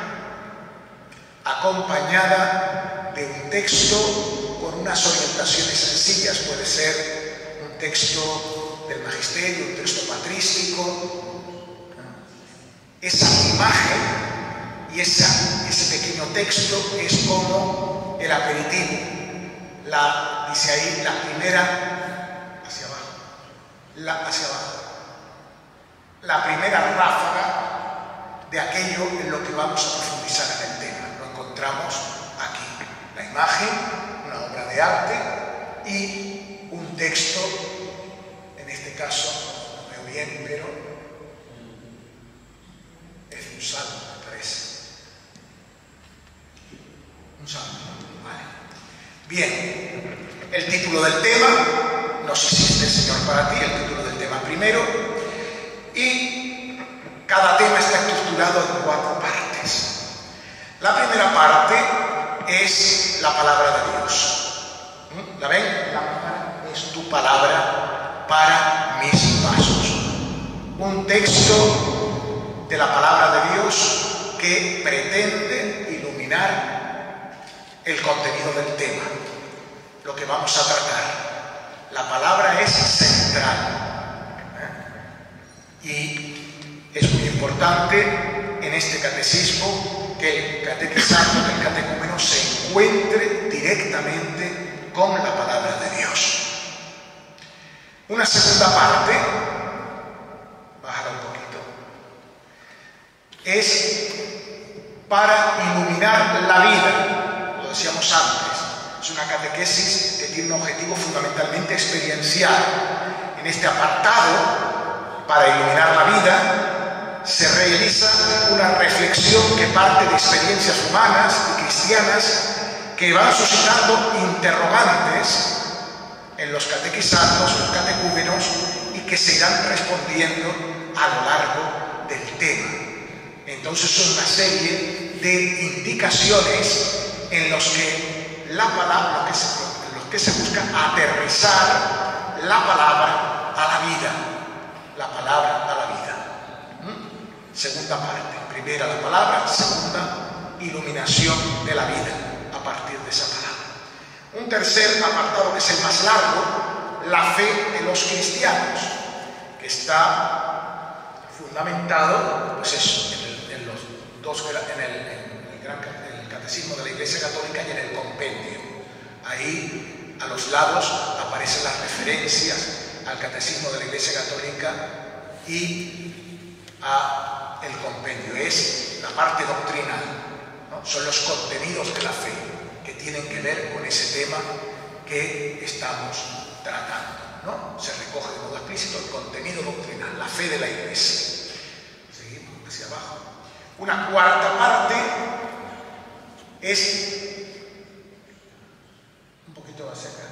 acompañada de un texto con unas orientaciones sencillas. Puede ser un texto del magisterio, un texto patrístico. Esa imagen y esa, ese pequeño texto es como el aperitivo. La, dice ahí, la primera, hacia abajo, la, hacia abajo, la primera ráfaga de aquello en lo que vamos a profundizar en el tema. Lo encontramos aquí. La imagen, una obra de arte y un texto, en este caso, no veo bien, pero es un salmo, me parece. Un salmo, vale. Bien, el título del tema: nos hiciste, Señor, para ti. El título del tema primero. Y cada tema está estructurado en cuatro partes. La primera parte es la palabra de Dios. ¿La ven? La es tu palabra para mis pasos. Un texto de la palabra de Dios que pretende iluminar el contenido del tema, lo que vamos a tratar. La palabra es central, ¿eh? Y es muy importante en este catecismo que el catequizando, que el catecúmeno se encuentre directamente con la palabra de Dios. Una segunda parte, bájala un poquito, es para iluminar la vida. Lo decíamos antes, es una catequesis que tiene un objetivo fundamentalmente experiencial. En este apartado, para iluminar la vida, se realiza una reflexión que parte de experiencias humanas y cristianas que van suscitando interrogantes en los catequizandos, los catecúmenos, y que se irán respondiendo a lo largo del tema. Entonces son una serie de indicaciones en los que la palabra, que se, en los que se busca aterrizar la palabra a la vida, la palabra a la vida. ¿Mm? Segunda parte, primera la palabra, segunda iluminación de la vida a partir de esa palabra. Un tercer apartado, que es el más largo, la fe de los cristianos, que está fundamentado, pues eso, en, el, en los dos, en el, en el gran en el catecismo de la Iglesia Católica y en el compendio. Ahí a los lados aparecen las referencias al catecismo de la Iglesia Católica y a el compendio. Es la parte doctrinal, ¿no? Son los contenidos de la fe que tienen que ver con ese tema que estamos tratando, ¿no? Se recoge de modo explícito el contenido doctrinal, la fe de la Iglesia. Seguimos hacia abajo. Una cuarta parte es un poquito más acá.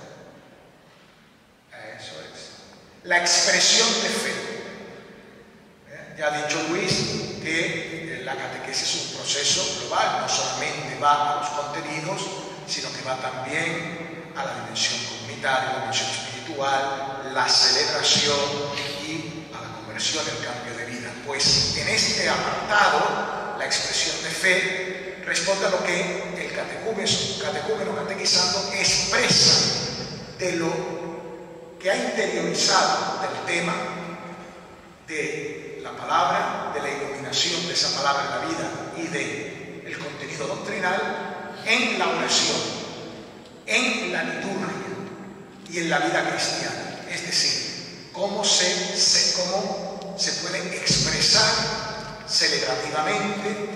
Eso es la expresión de fe. ¿Eh? Ya ha dicho Luis que la catequesis es un proceso global, no solamente va a los contenidos, sino que va también a la dimensión comunitaria, la dimensión espiritual, la celebración y a la conversión, el cambio de vida. Pues en este apartado, la expresión de fe, responde a lo que el catecúmeno, catecúmeno catequizando expresa de lo que ha interiorizado del tema, de la palabra, de la iluminación de esa palabra en la vida y de el contenido doctrinal en la oración, en la liturgia y en la vida cristiana. Es decir, cómo se, se, cómo se pueden expresar celebrativamente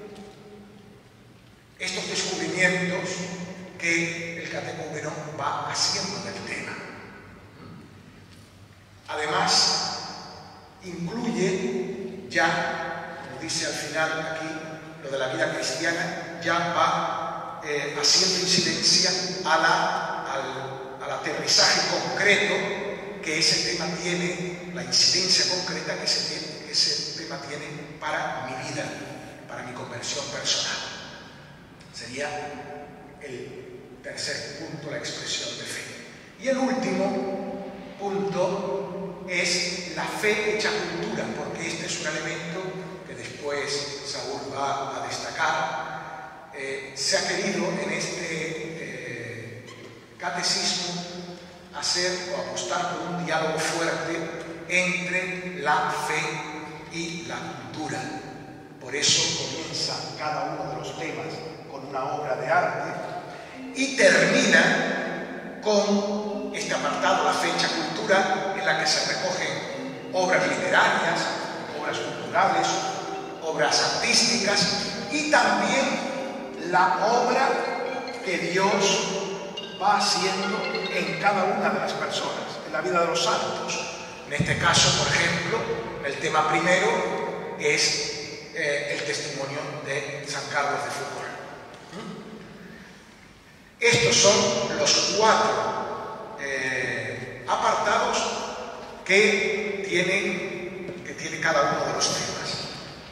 estos descubrimientos que el catecúmeno va haciendo del tema. Además, incluye ya, como dice al final aquí, lo de la vida cristiana, ya va eh, haciendo incidencia a la, al, al aterrizaje concreto que ese tema tiene, la incidencia concreta que ese, tiene, que ese tema tiene para mi vida, para mi conversión personal. Sería el tercer punto, la expresión de fe. Y el último punto es la fe hecha cultura, porque este es un elemento que después Saúl va a destacar. Eh, se ha querido en este eh, catecismo hacer o apostar por un diálogo fuerte entre la fe y la cultura. Por eso comienza cada uno de los temas con una obra de arte y termina con este apartado, la fe hecha cultura, en la que se recogen obras literarias, obras culturales, obras artísticas y también la obra que Dios va haciendo en cada una de las personas, en la vida de los santos. En este caso, por ejemplo, el tema primero es eh, el testimonio de San Carlos de Foucault. Estos son los cuatro eh, apartados que tienen, que tiene cada uno de los temas.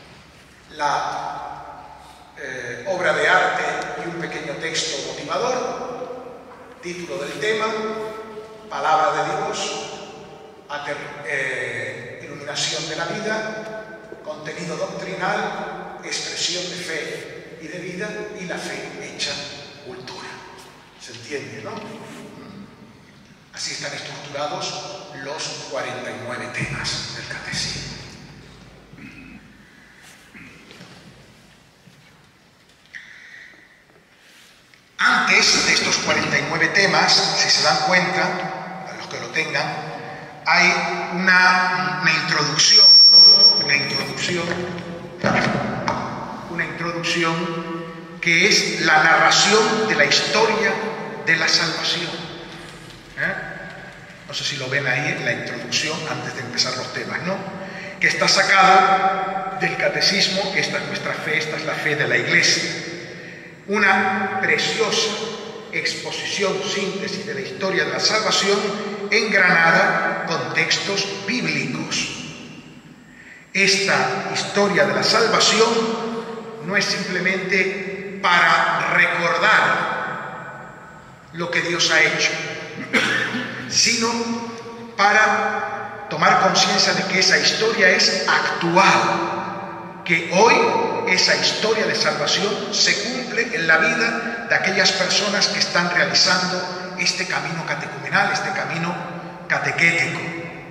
La eh, obra de arte y un pequeño texto motivador, título del tema, palabra de Dios, ater, eh, iluminación de la vida, contenido doctrinal, expresión de fe y de vida y la fe hecha cultura. ¿Se entiende, no? Así están estructurados los cuarenta y nueve temas del catecismo. Antes de estos cuarenta y nueve temas, si se dan cuenta, a los que lo tengan, hay una, una introducción, una introducción, una introducción que es la narración de la historia de la salvación. ¿Eh? No sé si lo ven ahí en la introducción antes de empezar los temas, ¿no? Que está sacado del catecismo, que esta es nuestra fe, esta es la fe de la Iglesia. Una preciosa exposición, síntesis de la historia de la salvación engranada con textos bíblicos. Esta historia de la salvación no es simplemente para recordar lo que Dios ha hecho, sino para tomar conciencia de que esa historia es actual, que hoy esa historia de salvación se cumple en la vida de aquellas personas que están realizando este camino catecumenal, este camino catequético.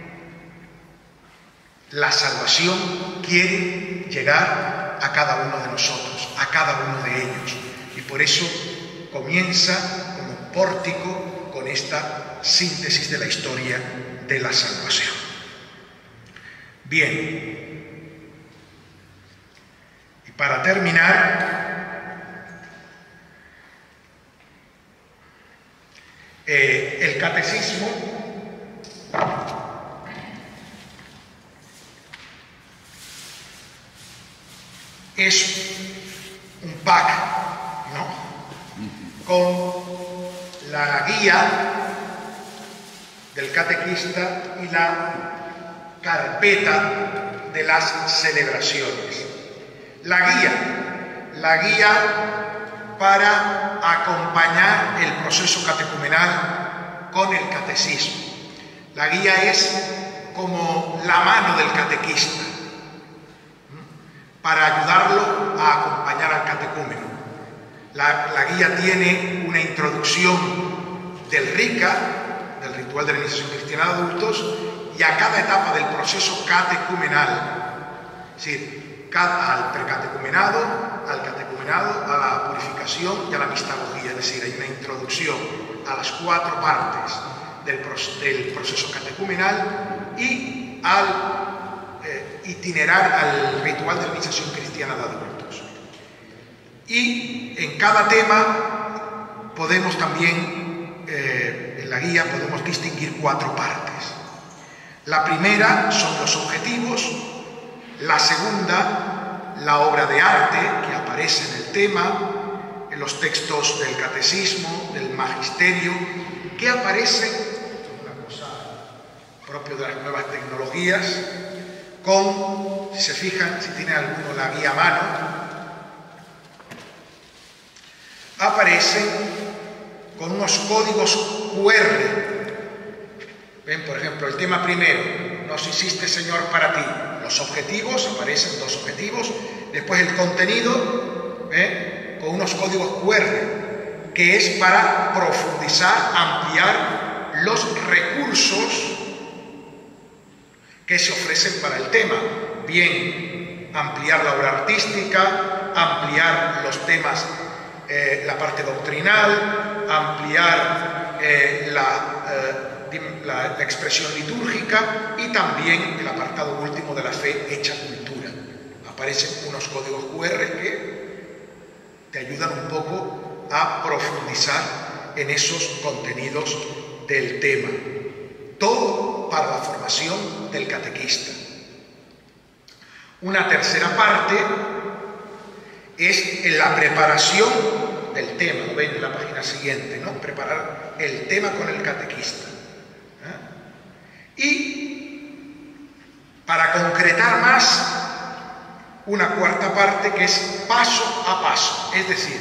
La salvación quiere llegar a cada uno de nosotros, a cada uno de ellos, y por eso comienza como pórtico con esta síntesis de la historia de la salvación. Bien. Para terminar, eh, el catecismo es un pack, ¿no? Con la guía del catequista y la carpeta de las celebraciones. La guía, la guía para acompañar el proceso catecumenal con el catecismo. La guía es como la mano del catequista, para ayudarlo a acompañar al catecúmeno. La, la guía tiene una introducción del RICA, del Ritual de la Iniciación Cristiana de Adultos, y a cada etapa del proceso catecumenal, es decir, al precatecumenado, al catecumenado, a la purificación y a la mistagogía, es decir, hay una introducción a las cuatro partes del, del proceso catecumenal y al eh, itinerar al ritual de la iniciación cristiana de adultos. Y en cada tema podemos también, eh, en la guía podemos distinguir cuatro partes. La primera son los objetivos, la segunda, la obra de arte que aparece en el tema, en los textos del catecismo, del magisterio, que aparecen, esto es una cosa propia de las nuevas tecnologías, con, si se fijan, si tiene alguno la guía a mano, aparecen con unos códigos cu erre. Ven, por ejemplo, el tema primero, nos hiciste Señor para ti. Los objetivos, aparecen dos objetivos. Después el contenido, ¿eh? con unos códigos cu erre, que es para profundizar, ampliar los recursos que se ofrecen para el tema. Bien, ampliar la obra artística, ampliar los temas, eh, la parte doctrinal, ampliar eh, la... Eh, La, la expresión litúrgica y también el apartado último de la fe hecha cultura. Aparecen unos códigos cu erre que te ayudan un poco a profundizar en esos contenidos del tema. Todo para la formación del catequista. Una tercera parte es en la preparación del tema. Lo ven en la página siguiente, ¿no? Preparar el tema con el catequista. Y para concretar más, una cuarta parte que es paso a paso, es decir,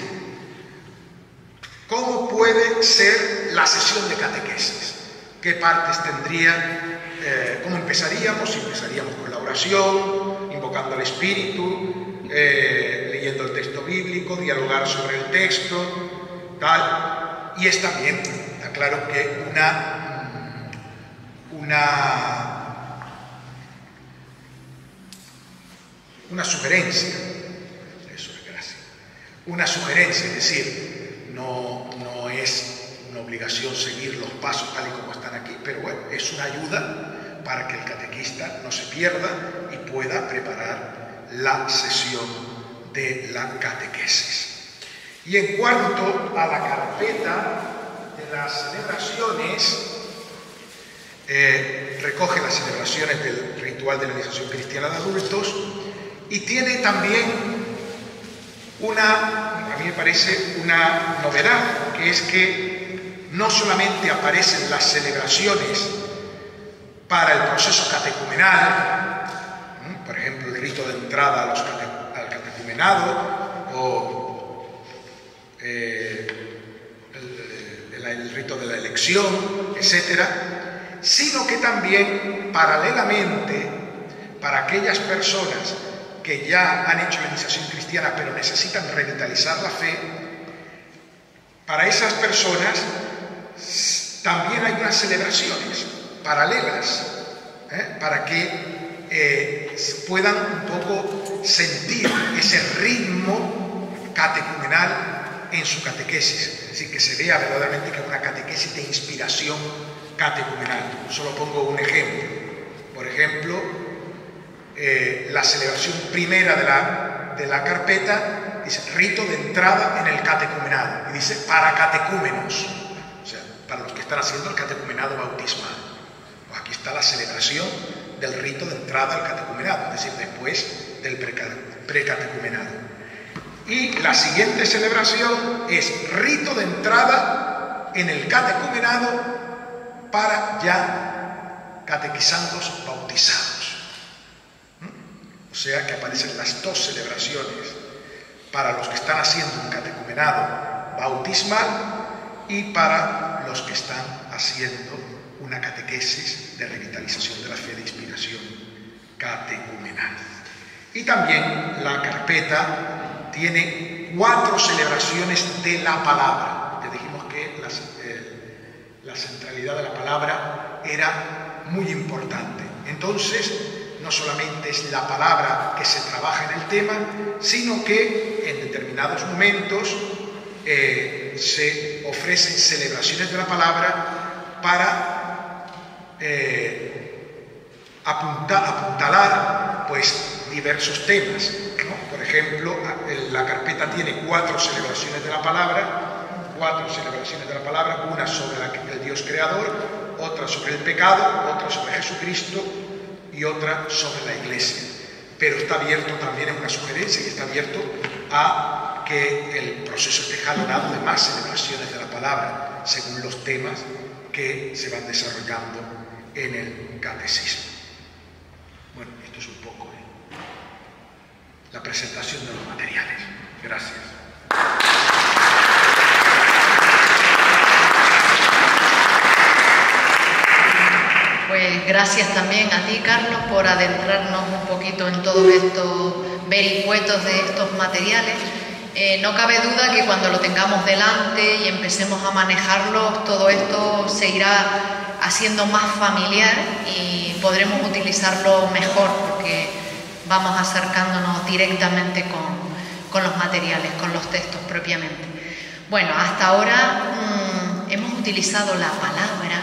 ¿cómo puede ser la sesión de catequesis? ¿Qué partes tendría? Eh, ¿Cómo empezaríamos? Empezaríamos con la oración, invocando al Espíritu, eh, leyendo el texto bíblico, dialogar sobre el texto, tal. Y es también, está claro que una... Una, una sugerencia, eso es gracia, una sugerencia, es decir, no, no es una obligación seguir los pasos tal y como están aquí, pero bueno, es una ayuda para que el catequista no se pierda y pueda preparar la sesión de la catequesis. Y en cuanto a la carpeta de las celebraciones, Eh, recoge las celebraciones del ritual de la iniciación cristiana de adultos y tiene también una, a mí me parece una novedad, que es que no solamente aparecen las celebraciones para el proceso catecumenal, ¿eh? por ejemplo, el rito de entrada a los cate, al catecumenado o eh, el, el, el rito de la elección, etcétera, sino que también, paralelamente, para aquellas personas que ya han hecho la iniciación cristiana pero necesitan revitalizar la fe, para esas personas también hay unas celebraciones paralelas, ¿eh? para que eh, puedan un poco sentir ese ritmo catecumenal en su catequesis, es decir, que se vea verdaderamente que es una catequesis de inspiración catecumenal. Solo pongo un ejemplo. Por ejemplo, eh, la celebración primera de la, de la carpeta dice rito de entrada en el catecumenado y dice para catecúmenos, o sea, para los que están haciendo el catecumenado bautismal. Pues aquí está la celebración del rito de entrada al catecumenado, es decir, después del precatecumenado. Y la siguiente celebración es rito de entrada en el catecumenado para ya catequizandos bautizados. ¿Mm? O sea que aparecen las dos celebraciones para los que están haciendo un catecumenado bautismal y para los que están haciendo una catequesis de revitalización de la fe de inspiración catecumenal. Y también la carpeta tiene tiene cuatro celebraciones de la palabra. Ya dijimos que las, eh, la centralidad de la palabra era muy importante. Entonces, no solamente es la palabra que se trabaja en el tema, sino que en determinados momentos eh, se ofrecen celebraciones de la palabra para eh, apunta, apuntalar pues, diversos temas, ¿no? Por ejemplo, la carpeta tiene cuatro celebraciones de la palabra, cuatro celebraciones de la palabra, una sobre la, el Dios creador, otra sobre el pecado, otra sobre Jesucristo y otra sobre la Iglesia. Pero está abierto, también es una sugerencia, y está abierto a que el proceso esté jalonado de más celebraciones de la palabra, según los temas que se van desarrollando en el catecismo. Bueno, esto es un poco ¿eh? la presentación de los materiales. Gracias. Pues gracias también a ti, Carlos, por adentrarnos un poquito en todos estos vericuetos de estos materiales. Eh, no cabe duda que cuando lo tengamos delante y empecemos a manejarlos, todo esto se irá haciendo más familiar y podremos utilizarlo mejor porque vamos acercándonos directamente con, con los materiales, con los textos propiamente. Bueno, hasta ahora mmm, hemos utilizado la palabra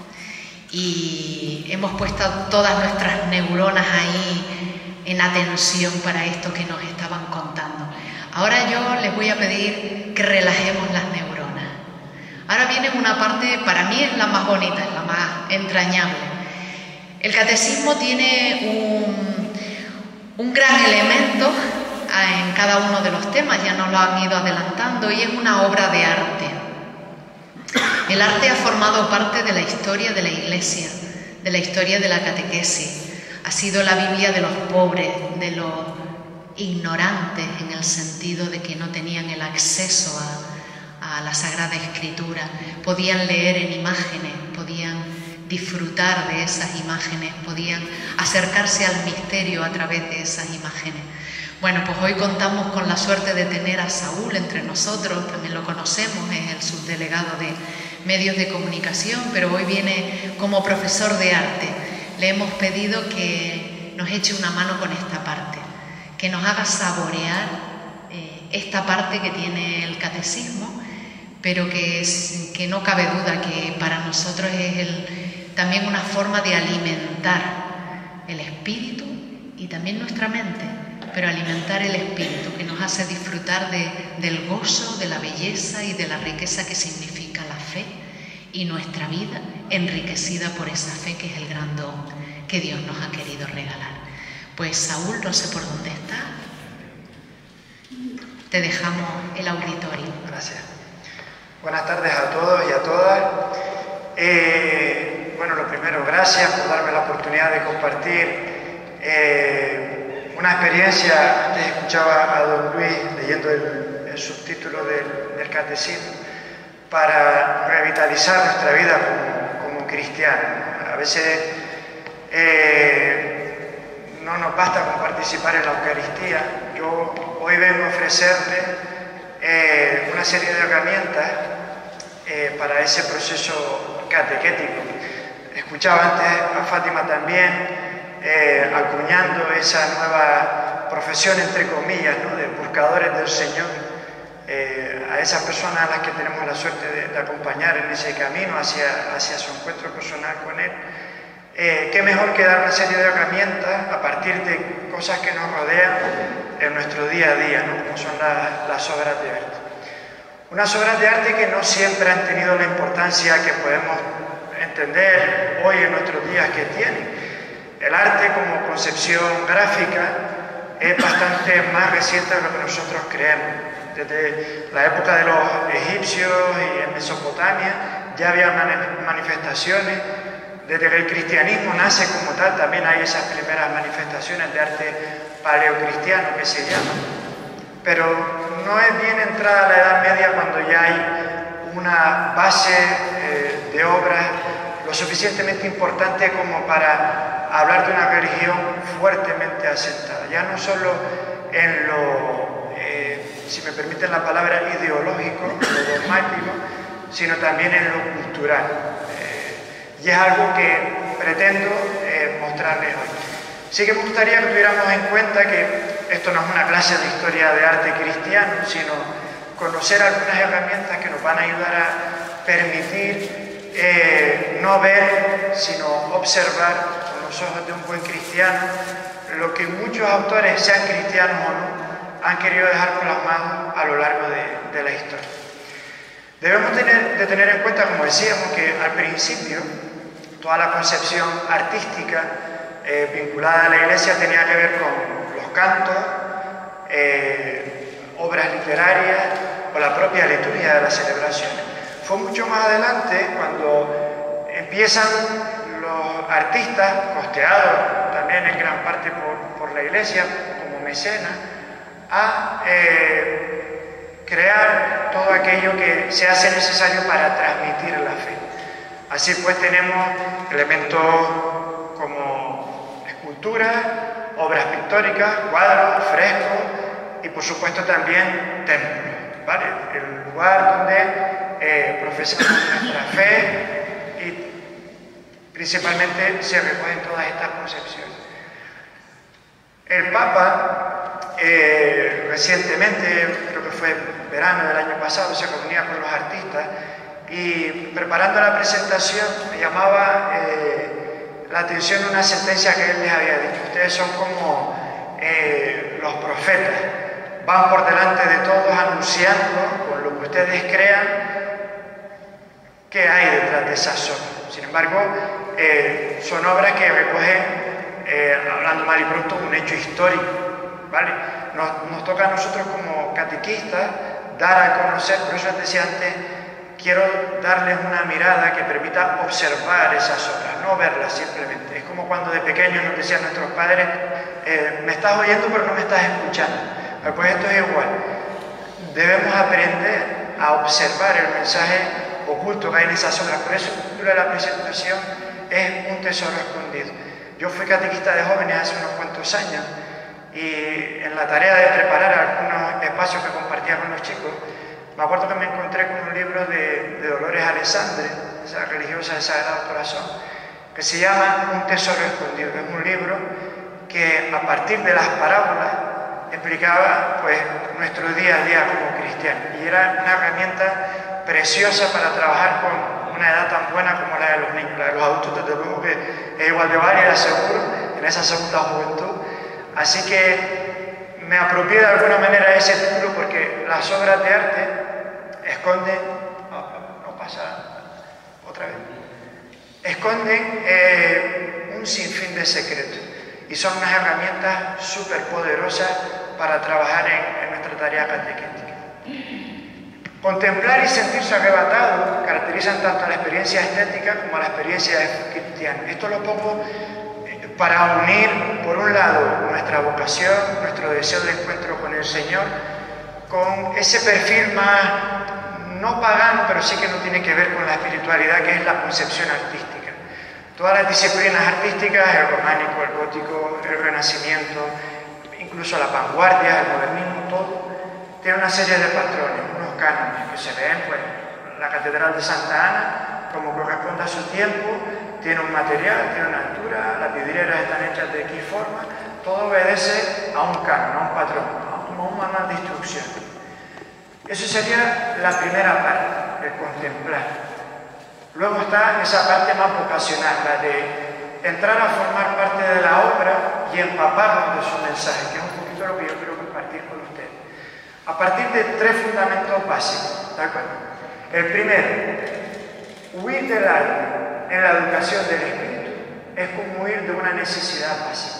y hemos puesto todas nuestras neuronas ahí en atención para esto que nos estaban contando. Ahora yo les voy a pedir que relajemos las neuronas. Ahora viene una parte, para mí es la más bonita, es la más entrañable. El catecismo tiene un, un gran elemento en cada uno de los temas, ya nos lo han ido adelantando, y es una obra de arte. El arte ha formado parte de la historia de la Iglesia, de la historia de la catequesis. Ha sido la Biblia de los pobres, de los ignorantes, en el sentido de que no tenían el acceso a, a la Sagrada Escritura. Podían leer en imágenes, podían disfrutar de esas imágenes, podían acercarse al misterio a través de esas imágenes. Bueno, pues hoy contamos con la suerte de tener a Saúl entre nosotros, también lo conocemos, es el subdelegado de medios de comunicación, pero hoy viene como profesor de arte. Le hemos pedido que nos eche una mano con esta parte, que nos haga saborear eh, esta parte que tiene el catecismo, pero que, es, que no cabe duda que para nosotros es el, también una forma de alimentar el espíritu y también nuestra mente, pero alimentar el espíritu, que nos hace disfrutar de, del gozo, de la belleza y de la riqueza que significa la fe y nuestra vida enriquecida por esa fe que es el gran don que Dios nos ha querido regalar. Pues Saúl, no sé por dónde está, te dejamos el auditorio. Gracias. Buenas tardes a todos y a todas. Eh, bueno, lo primero, gracias por darme la oportunidad de compartir eh, una experiencia. Antes escuchaba a don Luis leyendo el, el subtítulo del, del catecismo, para revitalizar nuestra vida como, como cristianos. A veces eh, no nos basta con participar en la Eucaristía. Yo hoy vengo a ofrecerle eh, una serie de herramientas eh, para ese proceso catequético. Escuchaba antes a Fátima también eh, acuñando esa nueva profesión, entre comillas, ¿no?, de buscadores del Señor. Eh, a esas personas a las que tenemos la suerte de, de acompañar en ese camino hacia, hacia su encuentro personal con Él. Eh, qué mejor que dar una serie de herramientas a partir de cosas que nos rodean en nuestro día a día, ¿no?, como son la, las obras de arte. Unas obras de arte que no siempre han tenido la importancia que podemos entender hoy en nuestros días que tienen. El arte como concepción gráfica es bastante más reciente de lo que nosotros creemos. Desde la época de los egipcios y en Mesopotamia ya había manifestaciones. Desde que el cristianismo nace como tal, también hay esas primeras manifestaciones de arte paleocristiano que se llaman. Pero no es bien entrada la Edad Media cuando ya hay una base eh, de obras lo suficientemente importante como para hablar de una religión fuertemente asentada. Ya no solo en lo... Eh, si me permiten la palabra, ideológico, lo dogmático, sino también en lo cultural. Eh, y es algo que pretendo eh, mostrarles hoy. Sí que me gustaría que tuviéramos en cuenta que esto no es una clase de historia de arte cristiano, sino conocer algunas herramientas que nos van a ayudar a permitir eh, no ver, sino observar con los ojos de un buen cristiano lo que muchos autores, sean cristianos o no, han querido dejar plasmado a lo largo de, de la historia. Debemos tener, de tener en cuenta, como decíamos, que al principio toda la concepción artística eh, vinculada a la Iglesia tenía que ver con los cantos, eh, obras literarias o la propia liturgia de las celebraciones. Fue mucho más adelante cuando empiezan los artistas, costeados también en gran parte por, por la Iglesia, como mecenas, a eh, crear todo aquello que se hace necesario para transmitir la fe. Así pues tenemos elementos como esculturas, obras pictóricas, cuadros, frescos y por supuesto también templos, ¿vale? El lugar donde eh, profesamos nuestra fe y principalmente se recogen todas estas concepciones. El Papa eh, recientemente, creo que fue verano del año pasado, se reunía con los artistas y preparando la presentación me llamaba eh, la atención una sentencia que él les había dicho: ustedes son como eh, los profetas, van por delante de todos anunciando con lo que ustedes crean que hay detrás de esas obras. Sin embargo, eh, son obras que recogen, eh, hablando mal y pronto, un hecho histórico, ¿vale? Nos, nos toca a nosotros como catequistas dar a conocer, por eso les decía antes, quiero darles una mirada que permita observar esas obras, no verlas simplemente. Es como cuando de pequeños nos decían nuestros padres, eh, me estás oyendo pero no me estás escuchando. Pues esto es igual. Debemos aprender a observar el mensaje oculto que hay en esas obras. Por eso el título de la presentación es Un tesoro escondido. Yo fui catequista de jóvenes hace unos cuantos años y en la tarea de preparar algunos espacios que compartía con los chicos, me acuerdo que me encontré con un libro de, de Dolores Alessandre, esa religiosa del Sagrado Corazón, que se llama Un tesoro escondido. Es un libro que a partir de las parábolas explicaba pues nuestro día a día como cristianos y era una herramienta preciosa para trabajar con una edad tan buena como la de los niños. La de los adultos desde luego que es igual de válida, seguro, en esa segunda juventud. Así que me apropié de alguna manera de ese título porque las obras de arte esconden, no, no pasa otra vez, esconden eh, un sinfín de secretos y son unas herramientas súper poderosas para trabajar en, en nuestra tarea catequética. Contemplar y sentirse arrebatado caracterizan tanto la experiencia estética como la experiencia cristiana. Esto lo pongo para unir, por un lado, nuestra vocación, nuestro deseo de encuentro con el Señor, con ese perfil más, no pagano, pero sí que no tiene que ver con la espiritualidad, que es la concepción artística. Todas las disciplinas artísticas, el románico, el gótico, el renacimiento, incluso la vanguardia, el modernismo, todo, tiene una serie de patrones, unos cánones que se ven, pues, la Catedral de Santa Ana, como corresponde a su tiempo, tiene un material, tiene una altura, las vidrieras están hechas de X forma, todo obedece a un canon, a un patrón, a un manual de instrucción. Eso sería la primera parte, el contemplar. Luego está esa parte más vocacional, la de entrar a formar parte de la obra y empaparnos de su mensaje, que es un poquito lo que yo quiero compartir con ustedes. A partir de tres fundamentos básicos, ¿de acuerdo? El primero, huir del arte en la educación del espíritu es como huir de una necesidad básica.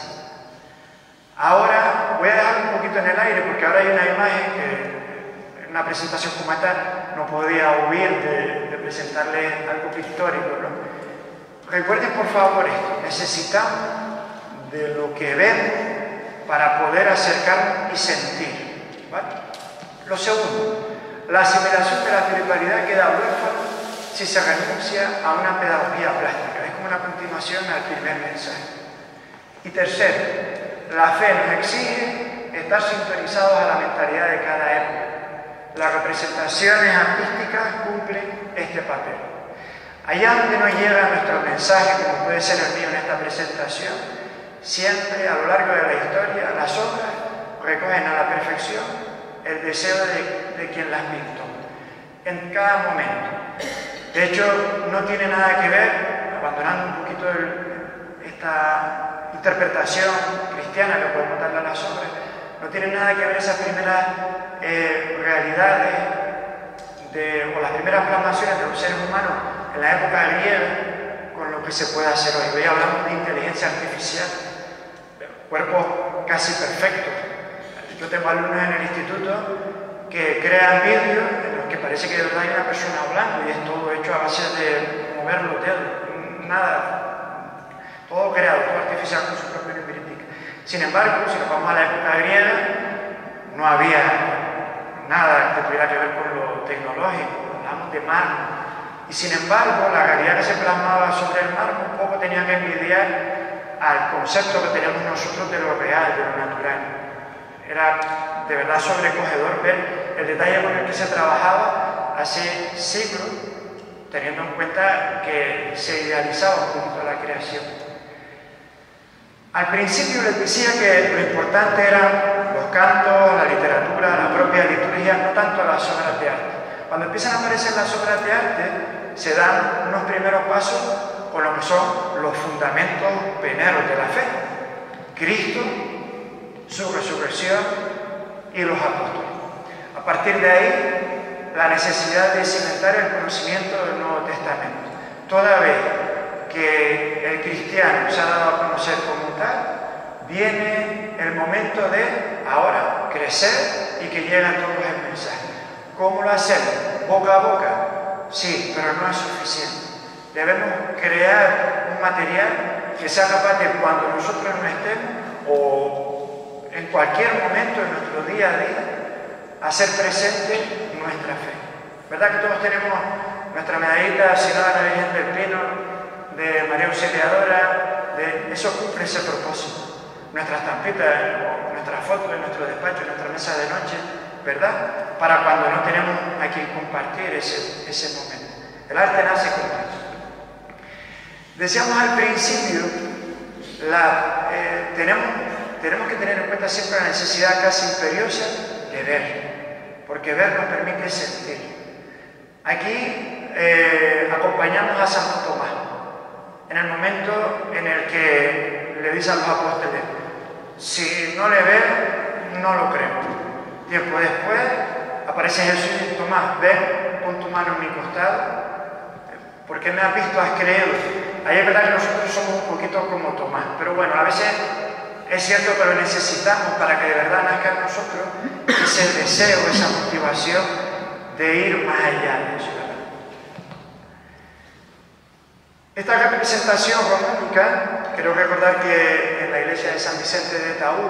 Ahora voy a dejar un poquito en el aire porque ahora hay una imagen que en una presentación como esta no podía huir de, de presentarles algo pictórico, ¿no? Recuerden por favor esto, necesitamos de lo que vemos para poder acercarnos y sentir, ¿vale? Lo segundo, la asimilación de la espiritualidad queda huérfana si se renuncia a una pedagogía plástica. Es como una continuación al primer mensaje. Y tercero, la fe nos exige estar sintonizados a la mentalidad de cada época. Las representaciones artísticas cumplen este papel. Allá donde nos llega nuestro mensaje, como puede ser el mío en esta presentación, siempre a lo largo de la historia, las obras recogen a la perfección el deseo de, de quien las pintó, en cada momento. De hecho, no tiene nada que ver, abandonando un poquito el, esta interpretación cristiana que podemos darle a las obras, no tiene nada que ver esas primeras eh, realidades de, o las primeras plasmaciones de los seres humanos en la época griega con lo que se puede hacer hoy. Hoy hablamos de inteligencia artificial, cuerpos casi perfectos. Yo tengo alumnos en el instituto que crean vídeos en los que parece que de verdad hay una persona hablando y es todo hecho a base de mover los dedos, nada, todo creado, todo artificial con su propio numerítica. Sin embargo, si nos vamos a la época griega, no había nada que tuviera que ver con lo tecnológico, hablamos de mármol. Y sin embargo, la realidad que se plasmaba sobre el mármol un poco tenía que envidiar al concepto que tenemos nosotros de lo real, de lo natural. Era de verdad sobrecogedor ver el detalle con el que se trabajaba hace siglos, teniendo en cuenta que se idealizaba un poquito la creación. Al principio les decía que lo importante eran los cantos, la literatura, la propia liturgia, no tanto las obras de arte. Cuando empiezan a aparecer las obras de arte, se dan unos primeros pasos con lo que son los fundamentos primeros de la fe. Cristo, su resurrección y los apóstoles. A partir de ahí, la necesidad de cimentar el conocimiento del Nuevo Testamento. Toda vez que el cristiano se ha dado a conocer como tal, viene el momento de ahora crecer y que llegue a todos el mensaje. ¿Cómo lo hacemos? ¿Boca a boca? Sí, pero no es suficiente. Debemos crear un material que sea capaz de, cuando nosotros no estemos o en cualquier momento de nuestro día a día, hacer presente nuestra fe. ¿Verdad que todos tenemos nuestra medallita asignada a la Virgen del Pino, de María Auxiliadora? De, eso cumple ese propósito. Nuestras estampitas, nuestras fotos en nuestro despacho, en nuestra mesa de noche, ¿verdad? Para cuando no tenemos a quien compartir ese, ese momento. El arte nace con eso. Decíamos al principio, la, eh, tenemos, tenemos que tener en cuenta siempre la necesidad casi imperiosa de ver, porque ver nos permite sentir. Aquí eh, acompañamos a Santo Tomás, en el momento en el que le dice a los apóstoles, si no le ves, no lo creo. Tiempo después aparece Jesús y dice, Tomás, ven, pon tu mano en mi costado, porque me has visto, has creído. Ahí es verdad que nosotros somos un poquito como Tomás, pero bueno, a veces es cierto que lo necesitamos para que de verdad nazca en nosotros ese deseo, esa motivación de ir más allá de eso. Esta representación románica, quiero recordar que en la iglesia de San Vicente de Taúl,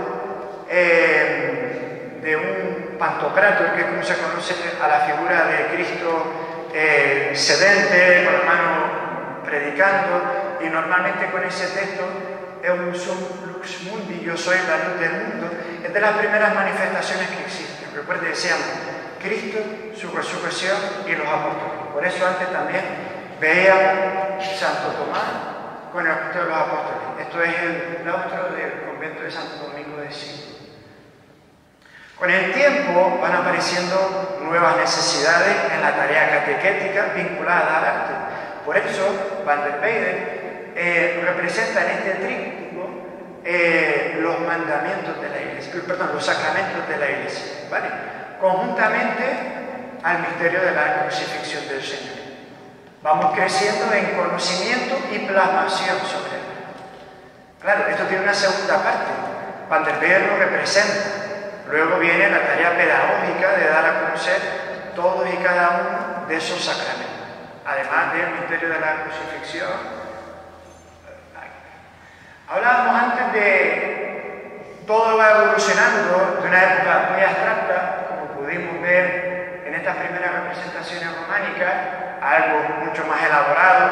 eh, de un pantocrátor, que es como se conoce a la figura de Cristo eh, sedente, con la mano predicando, y normalmente con ese texto, Eum sum lux mundi, yo soy la luz del mundo, es de las primeras manifestaciones que existen. Recuerden, decíamos, Cristo, su resurrección y los apóstoles. Por eso antes también veíamos Santo Tomás con el resto de los apóstoles. Esto es el claustro del convento de Santo Domingo de Silos. Con el tiempo van apareciendo nuevas necesidades en la tarea catequética vinculada al arte. Por eso, Van der Weyden eh, representa en este tríptico eh, los mandamientos de la Iglesia, perdón, los sacramentos de la Iglesia, ¿vale? Conjuntamente al misterio de la crucifixión del Señor. Vamos creciendo en conocimiento y plasmación sobre él. Claro, esto tiene una segunda parte. Van der Weyden lo representa. Luego viene la tarea pedagógica de dar a conocer todos y cada uno de esos sacramentos. Además del misterio de la crucifixión. Hablábamos antes de todo va evolucionando de una época muy abstracta, como pudimos ver en estas primeras representaciones románicas, a algo mucho más elaborado,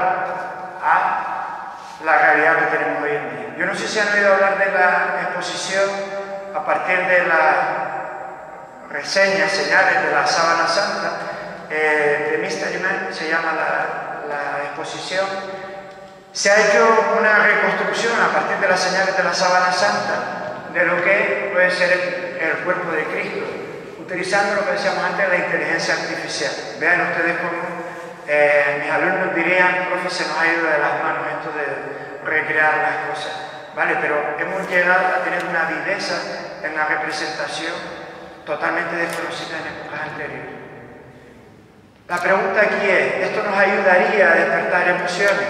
a la realidad que tenemos hoy en día. Yo no sé si han oído hablar de la exposición a partir de las reseñas, señales de la Sábana Santa, eh, de Mystery Man, se llama la, la exposición. Se ha hecho una reconstrucción a partir de las señales de la Sábana Santa de lo que puede ser el, el cuerpo de Cristo, utilizando lo que decíamos antes, la inteligencia artificial. Vean ustedes cómo eh, mis alumnos dirían, profe, se nos ha ido de las manos esto de recrear las cosas, ¿vale? Pero hemos llegado a tener una viveza en la representación totalmente desconocida en épocas anteriores. La pregunta aquí es, ¿esto nos ayudaría a despertar emociones?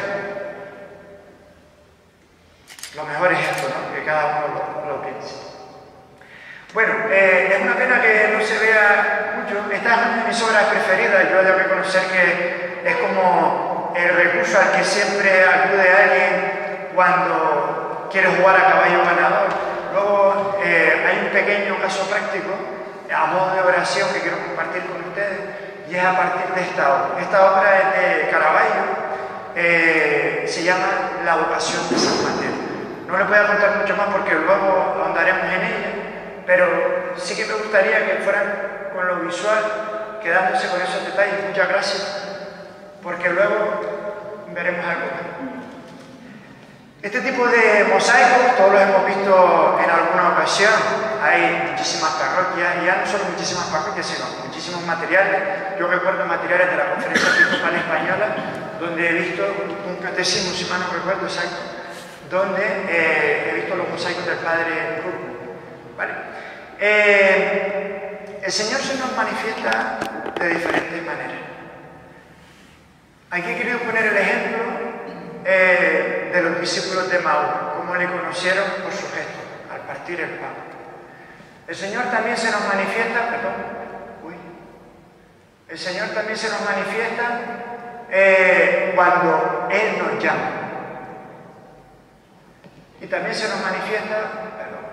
Lo mejor es esto, ¿no? Que cada uno lo, lo piense. Bueno, eh, es una pena que no se vea mucho. Esta es una de mis obras preferidas. Yo he de reconocer que es como el recurso al que siempre acude alguien cuando quiere jugar a caballo ganador. Luego eh, hay un pequeño caso práctico a modo de oración que quiero compartir con ustedes, y es a partir de esta obra. Esta obra es de Caravaggio, eh, se llama La vocación de San Mateo. No les voy a contar mucho más porque luego ahondaremos en ella, pero sí que me gustaría que fueran con lo visual, quedándose con esos detalles. Muchas gracias, porque luego veremos algo más. Este tipo de mosaicos todos los hemos visto en alguna ocasión. Hay muchísimas parroquias, y ya no solo muchísimas parroquias, sino muchísimos materiales. Yo recuerdo materiales de la Conferencia Episcopal Española, donde he visto un catecismo, si mal no recuerdo exacto, donde eh, he visto los mosaicos del Padre Krugman. ¿Vale? Eh, el Señor se nos manifiesta de diferentes maneras. Aquí he querido poner el ejemplo eh, de los discípulos de Maús, cómo le conocieron por su gesto, al partir el pan. El Señor también se nos manifiesta, perdón, uy, el Señor también se nos manifiesta eh, cuando Él nos llama. Y también se nos manifiesta, perdón,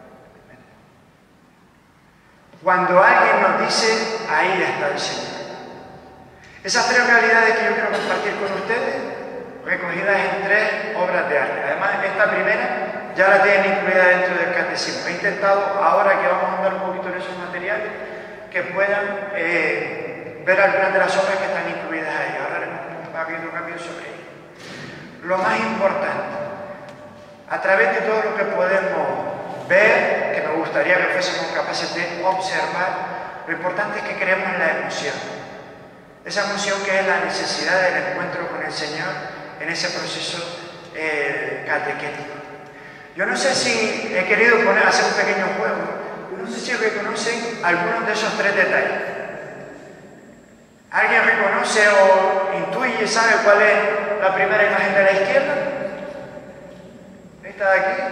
cuando alguien nos dice, ahí está el Señor. Esas tres realidades que yo quiero compartir con ustedes, recogidas en tres obras de arte. Además, esta primera ya la tienen incluida dentro del catecismo. He intentado, ahora que vamos a andar un poquito en esos materiales, que puedan eh, ver algunas de las obras que están incluidas ahí. Ahora haremos un rápido rápido sobre ello. Lo más importante, a través de todo lo que podemos ver, que me gustaría que fuésemos capaces de observar, lo importante es que creemos en la emoción. Esa emoción que es la necesidad del encuentro con el Señor en ese proceso eh, catequético. Yo no sé si he querido poner, hacer un pequeño juego, yo no sé si reconocen algunos de esos tres detalles. ¿Alguien reconoce o intuye, sabe cuál es la primera imagen de la izquierda? Esta de aquí.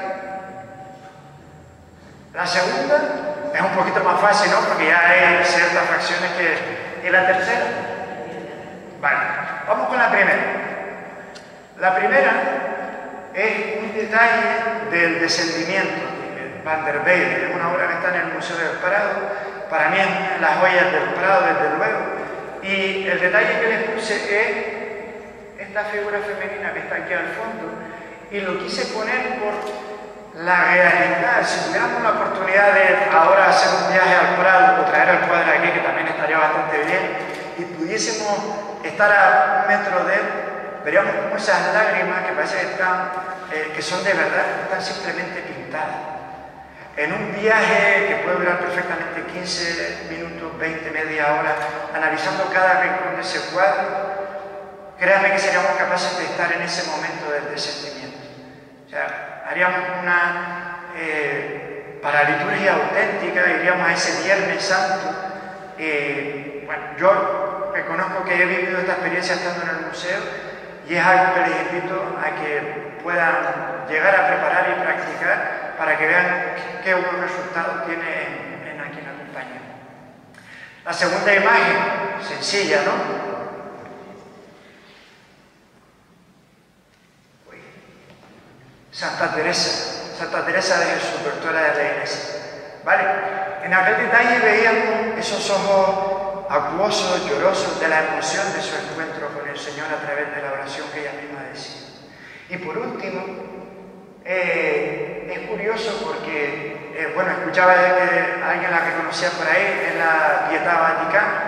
La segunda es un poquito más fácil, ¿no? Porque ya hay ciertas fracciones que... ¿Y la tercera? Vale, vamos con la primera. La primera es un detalle del descendimiento de Van der Weyden. Es una obra que está en el Museo del Prado. Para mí es una de las joyas del Prado, desde luego. Y el detalle que les puse es esta figura femenina que está aquí al fondo. Y lo quise poner por la realidad. Si tuviéramos la oportunidad de ahora hacer un viaje al Prado o traer al cuadro aquí, que también estaría bastante bien, y pudiésemos estar a un metro de él, veríamos como esas lágrimas que parece que, están, eh, que son de verdad, están simplemente pintadas. En un viaje que puede durar perfectamente quince minutos, veinte, media hora, analizando cada rincón de ese cuadro, créanme que seríamos capaces de estar en ese momento del descendimiento. O sea, haríamos una eh, para liturgia auténtica, iríamos a ese Viernes Santo. Eh, bueno, yo reconozco que he vivido esta experiencia estando en el museo, y es algo que les invito a que puedan llegar a preparar y practicar para que vean qué buenos resultados tiene en, en a quien acompaña. La segunda imagen, sencilla, ¿no? Uy. Santa Teresa, Santa Teresa de Jesús, doctora de la Iglesia. ¿Vale? En aquel detalle veíamos esos ojos acuosos, llorosos de la emoción de su encuentro con el Señor a través de la oración que ella misma decía. Y por último, eh, es curioso porque eh, bueno, escuchaba de que alguien la reconocía por ahí, es la Pietà Vaticana,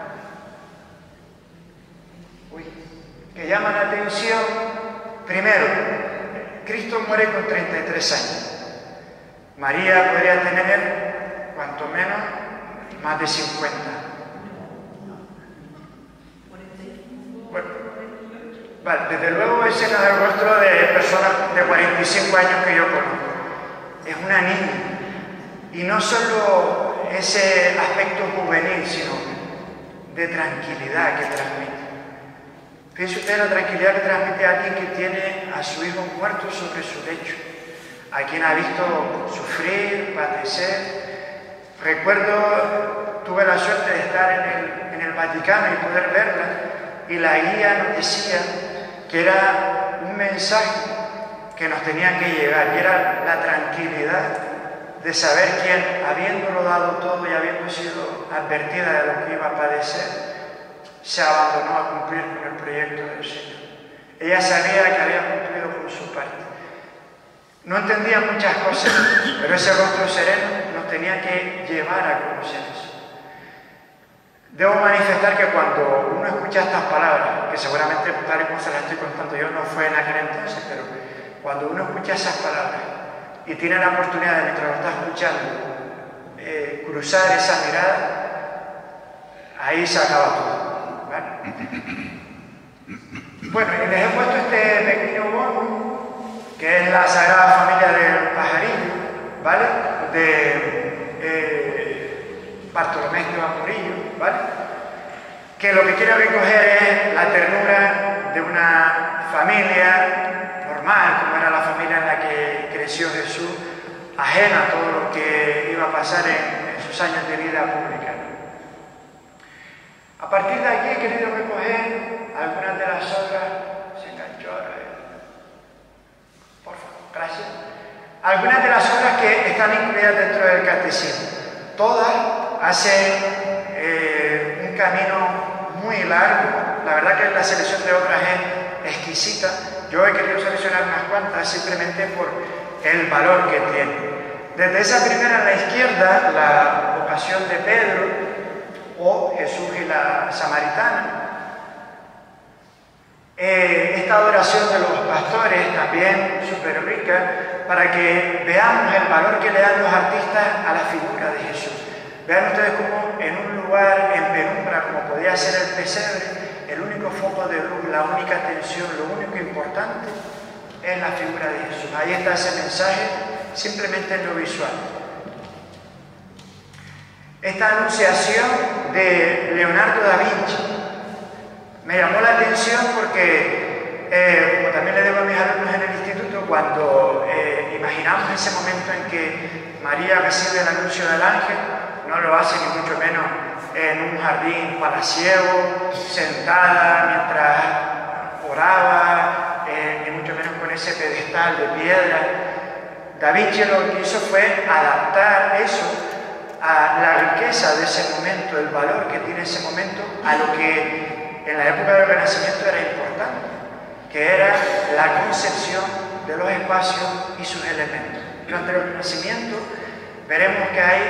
Uy, que llama la atención. Primero, Cristo muere con treinta y tres años. María podría tener, cuanto menos, más de cincuenta. Bueno, vale, desde luego ese no es el rostro de personas de cuarenta y cinco años que yo conozco. Es una niña. Y no solo ese aspecto juvenil, sino de tranquilidad que transmite. Piense usted en la tranquilidad que transmite a alguien que tiene a su hijo muerto sobre su lecho, a quien ha visto sufrir, padecer. Recuerdo, tuve la suerte de estar en el, en el Vaticano y poder verla, y la guía nos decía que era un mensaje que nos tenía que llegar, y era la tranquilidad de saber quién, habiéndolo dado todo y habiendo sido advertida de lo que iba a padecer, se abandonó a cumplir con el proyecto del Señor. Ella sabía que había cumplido con su parte. No entendía muchas cosas, pero ese rostro sereno nos tenía que llevar a conocer eso. Debo manifestar que cuando uno escucha estas palabras, que seguramente tal y como se las estoy contando yo no fue en aquel entonces, pero cuando uno escucha esas palabras y tiene la oportunidad de, mientras lo está escuchando, eh, cruzar esa mirada, ahí se acaba todo. ¿Vale? Bueno, y les he puesto este pequeño bono, que es la Sagrada Familia del Pajarillo, ¿vale? De eh, Bartolomé Esteban Murillo, ¿vale? Que lo que quiere recoger es la ternura de una familia normal, como era la familia en la que creció Jesús, ajena a todo lo que iba a pasar en, en sus años de vida pública. A partir de aquí he querido recoger algunas de las obras, se enganchó ahora, por favor, gracias, algunas de las obras que están incluidas dentro del catecismo. Todas hacen eh, un camino muy largo, la verdad que la selección de obras es exquisita. Yo he querido seleccionar unas cuantas simplemente por el valor que tiene. Desde esa primera a la izquierda, la vocación de Pedro, o Jesús y la Samaritana. Eh, esta adoración de los pastores, también súper rica, para que veamos el valor que le dan los artistas a la figura de Jesús. Vean ustedes cómo en un lugar en penumbra, como podía ser el pesebre, el único foco de luz, la única atención, lo único importante es la figura de Jesús. Ahí está ese mensaje, simplemente en lo visual. Esta anunciación de Leonardo da Vinci me llamó la atención porque, eh, como también le digo a mis alumnos en el instituto, cuando eh, imaginamos ese momento en que María recibe el anuncio del ángel, no lo hace ni mucho menos en un jardín palaciego, sentada mientras oraba, eh, ni mucho menos con ese pedestal de piedra. Da Vinci lo que hizo fue adaptar eso a la riqueza de ese momento, el valor que tiene ese momento, a lo que en la época del Renacimiento era importante, que era la concepción de los espacios y sus elementos. Durante el Renacimiento veremos que hay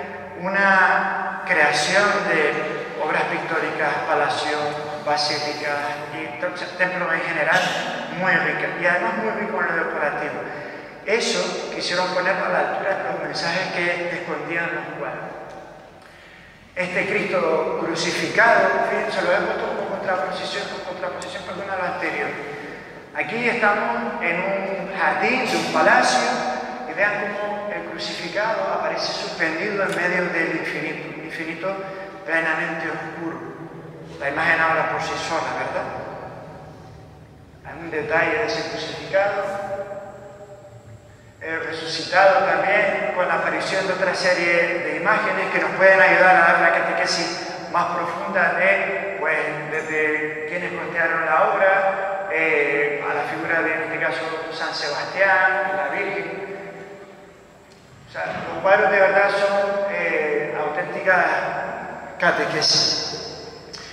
una creación de obras pictóricas, palacios, basílicas y templos en general muy ricas, y además muy rico en lo decorativo. Eso quisieron ponerlo a la altura de los mensajes que escondían los cuadros. Este Cristo crucificado, fíjense, se lo he puesto como contraposición, como contraposición perdón, a lo anterior. Aquí estamos en un jardín de un palacio y vean cómo el crucificado aparece suspendido en medio del infinito, un infinito plenamente oscuro. La imagen habla por sí sola, ¿verdad? Hay un detalle de ese crucificado. Eh, resucitado también con la aparición de otra serie de imágenes que nos pueden ayudar a dar una catequesis más profunda de, pues, desde quienes costearon la obra, eh, a la figura de, en este caso, San Sebastián, la Virgen. O sea, los cuadros de verdad son eh, auténticas catequesis.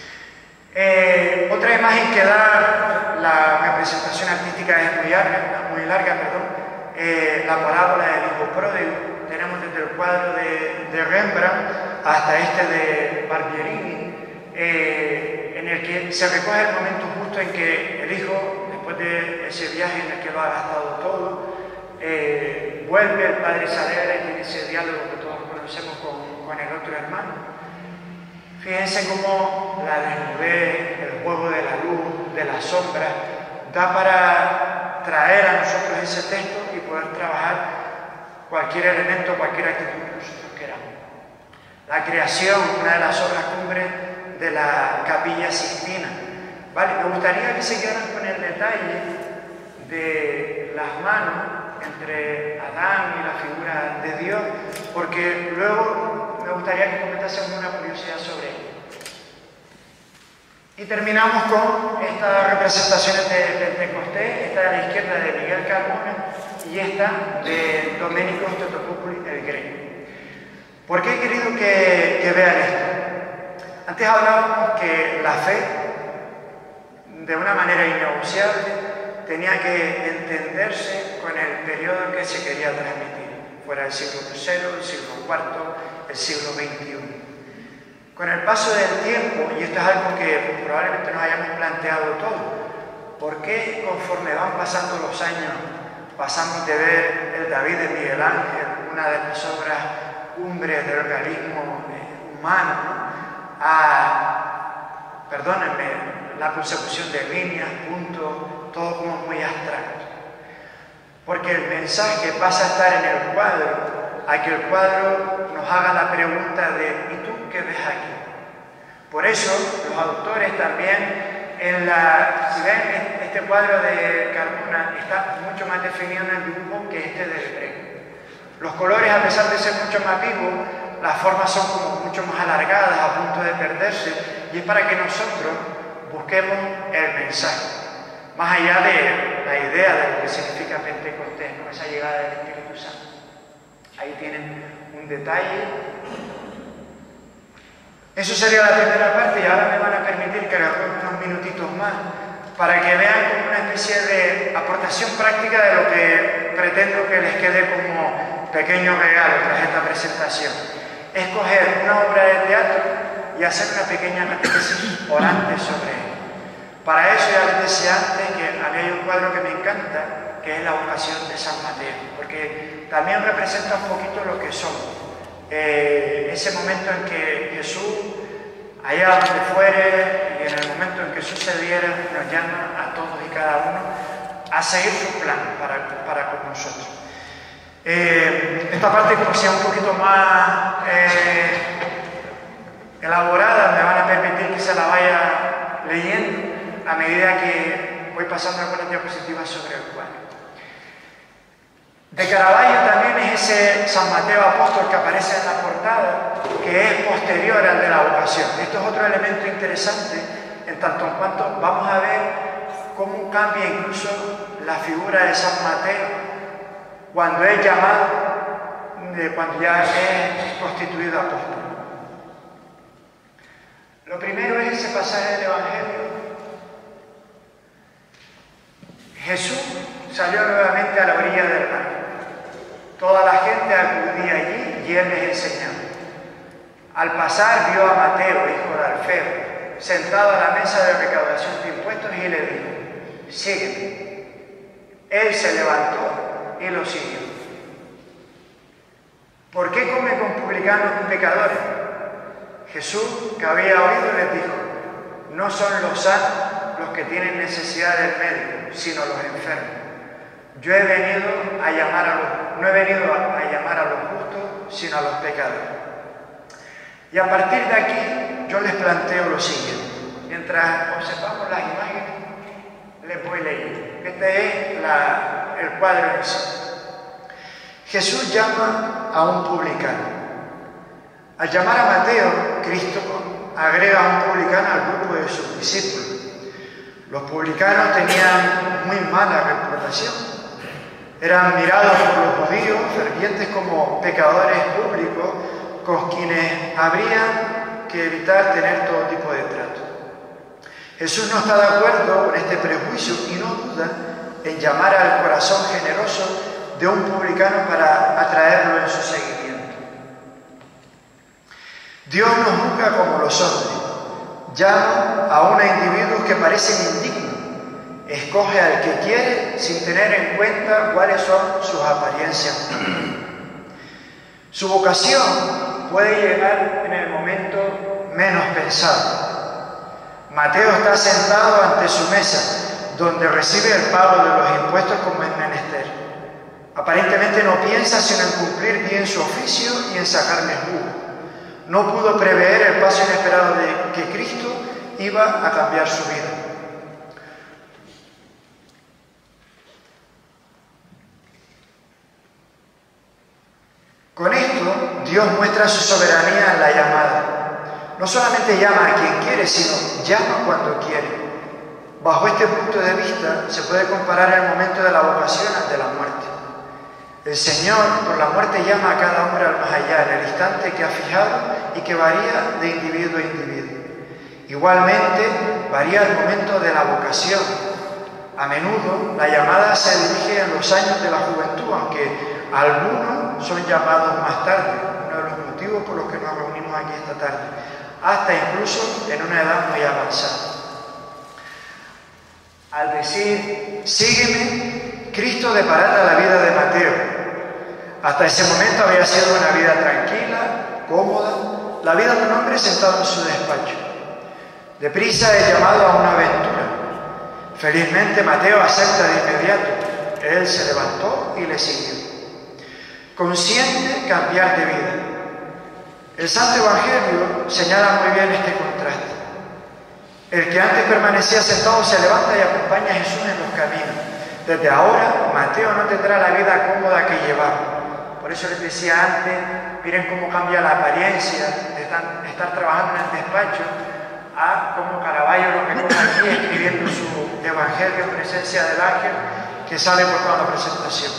Eh, otra imagen que da la representación artística es muy larga, muy larga, perdón. Eh, la parábola del hijo pródigo. Tenemos tenemos desde el cuadro de, de Rembrandt hasta este de Barbierini, eh, en el que se recoge el momento justo en que el hijo, después de ese viaje en el que lo ha gastado todo, eh, vuelve, el padre se alegra y tiene ese diálogo que todos conocemos con, con el otro hermano. Fíjense cómo la desnudez, el juego de la luz, de la sombra, da para traer a nosotros ese texto y poder trabajar cualquier elemento, cualquier actitud que nosotros queramos. La creación, una de las obras cumbres de la Capilla Sixtina. Vale, me gustaría que se quedaran con el detalle de las manos entre Adán y la figura de Dios, porque luego me gustaría que comentásemos una curiosidad sobre ello. Y terminamos con estas representaciones de Pentecostés, esta de la izquierda de Miguel Carmona y esta de Domenico Totopoulos el Greco. ¿Por qué he querido que, que vean esto? Antes hablábamos que la fe, de una manera innegociable, tenía que entenderse con el periodo en que se quería transmitir, fuera el siglo tercero, el siglo cuarto, el siglo veintiuno. Con el paso del tiempo, y esto es algo que probablemente nos hayamos planteado todos, ¿por qué conforme van pasando los años pasamos de ver el David de Miguel Ángel, una de las obras cumbres del organismo humano, a, perdónenme, la consecución de líneas, puntos, todo como muy abstracto? Porque el mensaje pasa a estar en el cuadro, a que el cuadro nos haga la pregunta de ¿y tú qué ves aquí? Por eso los autores también, en la, si ven este cuadro de Carmona, está mucho más definido en el dibujo que este del Greco. Los colores, a pesar de ser mucho más vivos, las formas son como mucho más alargadas, a punto de perderse, y es para que nosotros busquemos el mensaje, más allá de la idea de lo que significa Pentecostés, ¿no? Esa llegada del Espíritu Santo. Ahí tienen un detalle. Eso sería la primera parte y ahora me van a permitir que les cuente unos minutitos más para que vean como una especie de aportación práctica de lo que pretendo que les quede como pequeño regalo tras esta presentación. Es coger una obra de teatro y hacer una pequeña catequesis orante sobre él. Para eso ya les decía antes que a mí hay un cuadro que me encanta, que es la vocación de San Mateo, porque también representa un poquito lo que somos. Eh, ese momento en que Jesús, allá donde fuere, y en el momento en que sucediera, nos llama a todos y cada uno a seguir su plan para, para con nosotros. Eh, esta parte, como sea un poquito más eh, elaborada, me van a permitir que se la vaya leyendo a medida que voy pasando algunas diapositivas sobre el cuadro. De Caravaggio también es ese San Mateo apóstol que aparece en la portada, que es posterior al de la vocación. Esto es otro elemento interesante, en tanto en cuanto vamos a ver cómo cambia incluso la figura de San Mateo cuando es llamado, cuando ya es constituido apóstol. Lo primero es ese pasaje del Evangelio. Jesús salió nuevamente a la orilla del mar. Toda la gente acudía allí y él les enseñaba. Al pasar vio a Mateo, hijo de Alfeo, sentado a la mesa de recaudación de impuestos y le dijo: sígueme. Él se levantó y lo siguió. ¿Por qué come con publicanos y pecadores? Jesús, que había oído, les dijo: no son los sanos los que tienen necesidad del médico, sino los enfermos. Yo he venido a llamar a los, no he venido a, a llamar a los justos, sino a los pecadores. Y a partir de aquí yo les planteo lo siguiente. Mientras observamos las imágenes, les voy leyendo. Este es la, el cuadro en sí. Jesús llama a un publicano. Al llamar a Mateo, Cristo agrega a un publicano al grupo de sus discípulos. Los publicanos tenían muy mala reputación. Eran mirados por los judíos fervientes como pecadores públicos con quienes habría que evitar tener todo tipo de trato. Jesús no está de acuerdo con este prejuicio y no duda en llamar al corazón generoso de un publicano para atraerlo en su seguimiento. Dios nos juzga como los hombres, llama a unos individuos que parecen indignos, escoge al que quiere sin tener en cuenta cuáles son sus apariencias. Su vocación puede llegar en el momento menos pensado. Mateo está sentado ante su mesa, donde recibe el pago de los impuestos como es menester. Aparentemente no piensa sino en cumplir bien su oficio y en sacarle jugo. No pudo prever el paso inesperado de que Cristo iba a cambiar su vida. Con esto, Dios muestra su soberanía en la llamada. No solamente llama a quien quiere, sino llama cuando quiere. Bajo este punto de vista, se puede comparar el momento de la vocación al de la muerte. El Señor, por la muerte, llama a cada hombre al más allá, en el instante que ha fijado y que varía de individuo a individuo. Igualmente, varía el momento de la vocación. A menudo, la llamada se dirige en los años de la juventud, aunque algunos son llamados más tarde, uno de los motivos por los que nos reunimos aquí esta tarde, hasta incluso en una edad muy avanzada. Al decir, sígueme, Cristo deparata la vida de Mateo. Hasta ese momento había sido una vida tranquila, cómoda, la vida de un hombre sentado en su despacho. Deprisa es llamado a una aventura. Felizmente Mateo acepta de inmediato. Él se levantó y le siguió. Consciente cambiar de vida. El Santo Evangelio señala muy bien este contraste. El que antes permanecía sentado se levanta y acompaña a Jesús en los caminos. Desde ahora, Mateo no tendrá la vida cómoda que llevaba. Por eso les decía antes, miren cómo cambia la apariencia de estar, estar trabajando en el despacho a como Caravaggio lo recoge aquí escribiendo su Evangelio en presencia del ángel que sale por toda la presentación.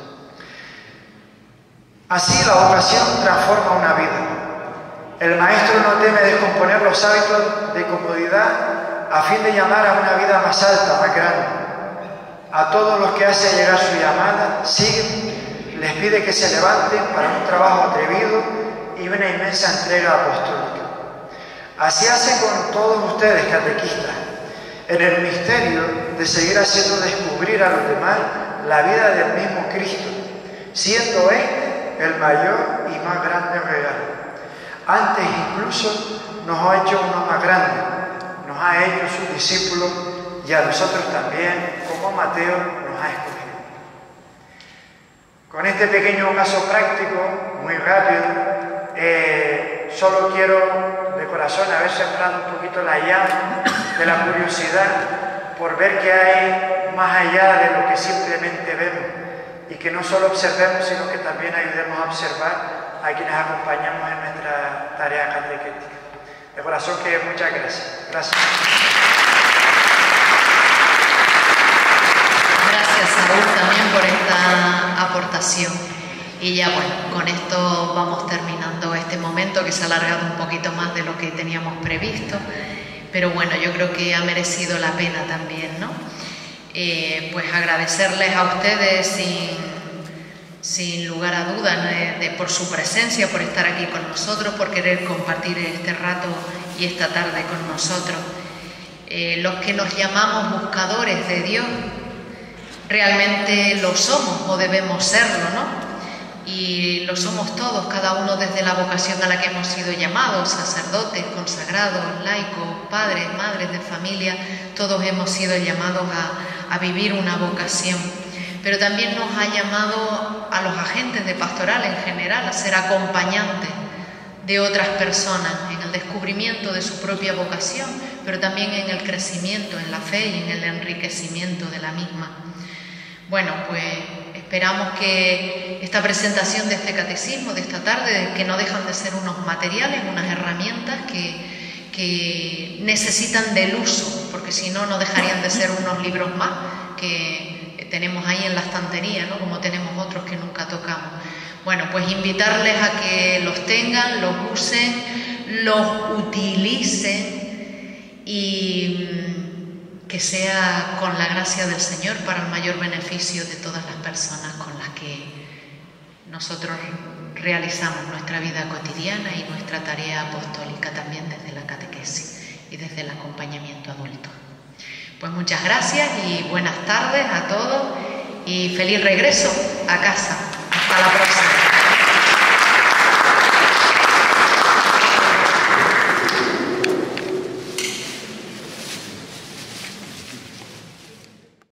Así la vocación transforma una vida. El maestro no teme descomponer los hábitos de comodidad a fin de llamar a una vida más alta, más grande. A todos los que hace llegar su llamada, siguen, les pide que se levanten para un trabajo atrevido y una inmensa entrega apostólica. Así hace con todos ustedes, catequistas, en el misterio de seguir haciendo descubrir a los demás la vida del mismo Cristo, siendo este el mayor y más grande regalo. Antes incluso nos ha hecho uno más grande, nos ha hecho sus discípulos y a nosotros también, como Mateo, nos ha escogido. Con este pequeño caso práctico, muy rápido, eh, solo quiero de corazón haber sembrado un poquito la llama de la curiosidad por ver qué hay más allá de lo que simplemente vemos y que no solo observemos, sino que también ayudemos a observar a quienes acompañamos en nuestra tarea catequética. De corazón que muchas gracias. Gracias. Gracias, Saúl, también por esta aportación. Y ya bueno, con esto vamos terminando este momento que se ha alargado un poquito más de lo que teníamos previsto, pero bueno, yo creo que ha merecido la pena también, ¿no? Eh, pues agradecerles a ustedes sin... sin lugar a dudas, de, de, por su presencia, por estar aquí con nosotros, por querer compartir este rato y esta tarde con nosotros. Eh, los que nos llamamos buscadores de Dios, realmente lo somos o debemos serlo, ¿no? Y lo somos todos, cada uno desde la vocación a la que hemos sido llamados, sacerdotes, consagrados, laicos, padres, madres de familia, todos hemos sido llamados a, a vivir una vocación. Pero también nos ha llamado a los agentes de pastoral en general a ser acompañantes de otras personas en el descubrimiento de su propia vocación, pero también en el crecimiento, en la fe y en el enriquecimiento de la misma. Bueno, pues esperamos que esta presentación de este catecismo de esta tarde, que no dejan de ser unos materiales, unas herramientas que, que necesitan del uso, porque si no, no dejarían de ser unos libros más que tenemos ahí en la estantería, ¿no? Como tenemos otros que nunca tocamos. Bueno, pues invitarles a que los tengan, los usen, los utilicen y que sea con la gracia del Señor para el mayor beneficio de todas las personas con las que nosotros realizamos nuestra vida cotidiana y nuestra tarea apostólica también desde la catequesis y desde el acompañamiento adulto. Pues muchas gracias y buenas tardes a todos y feliz regreso a casa.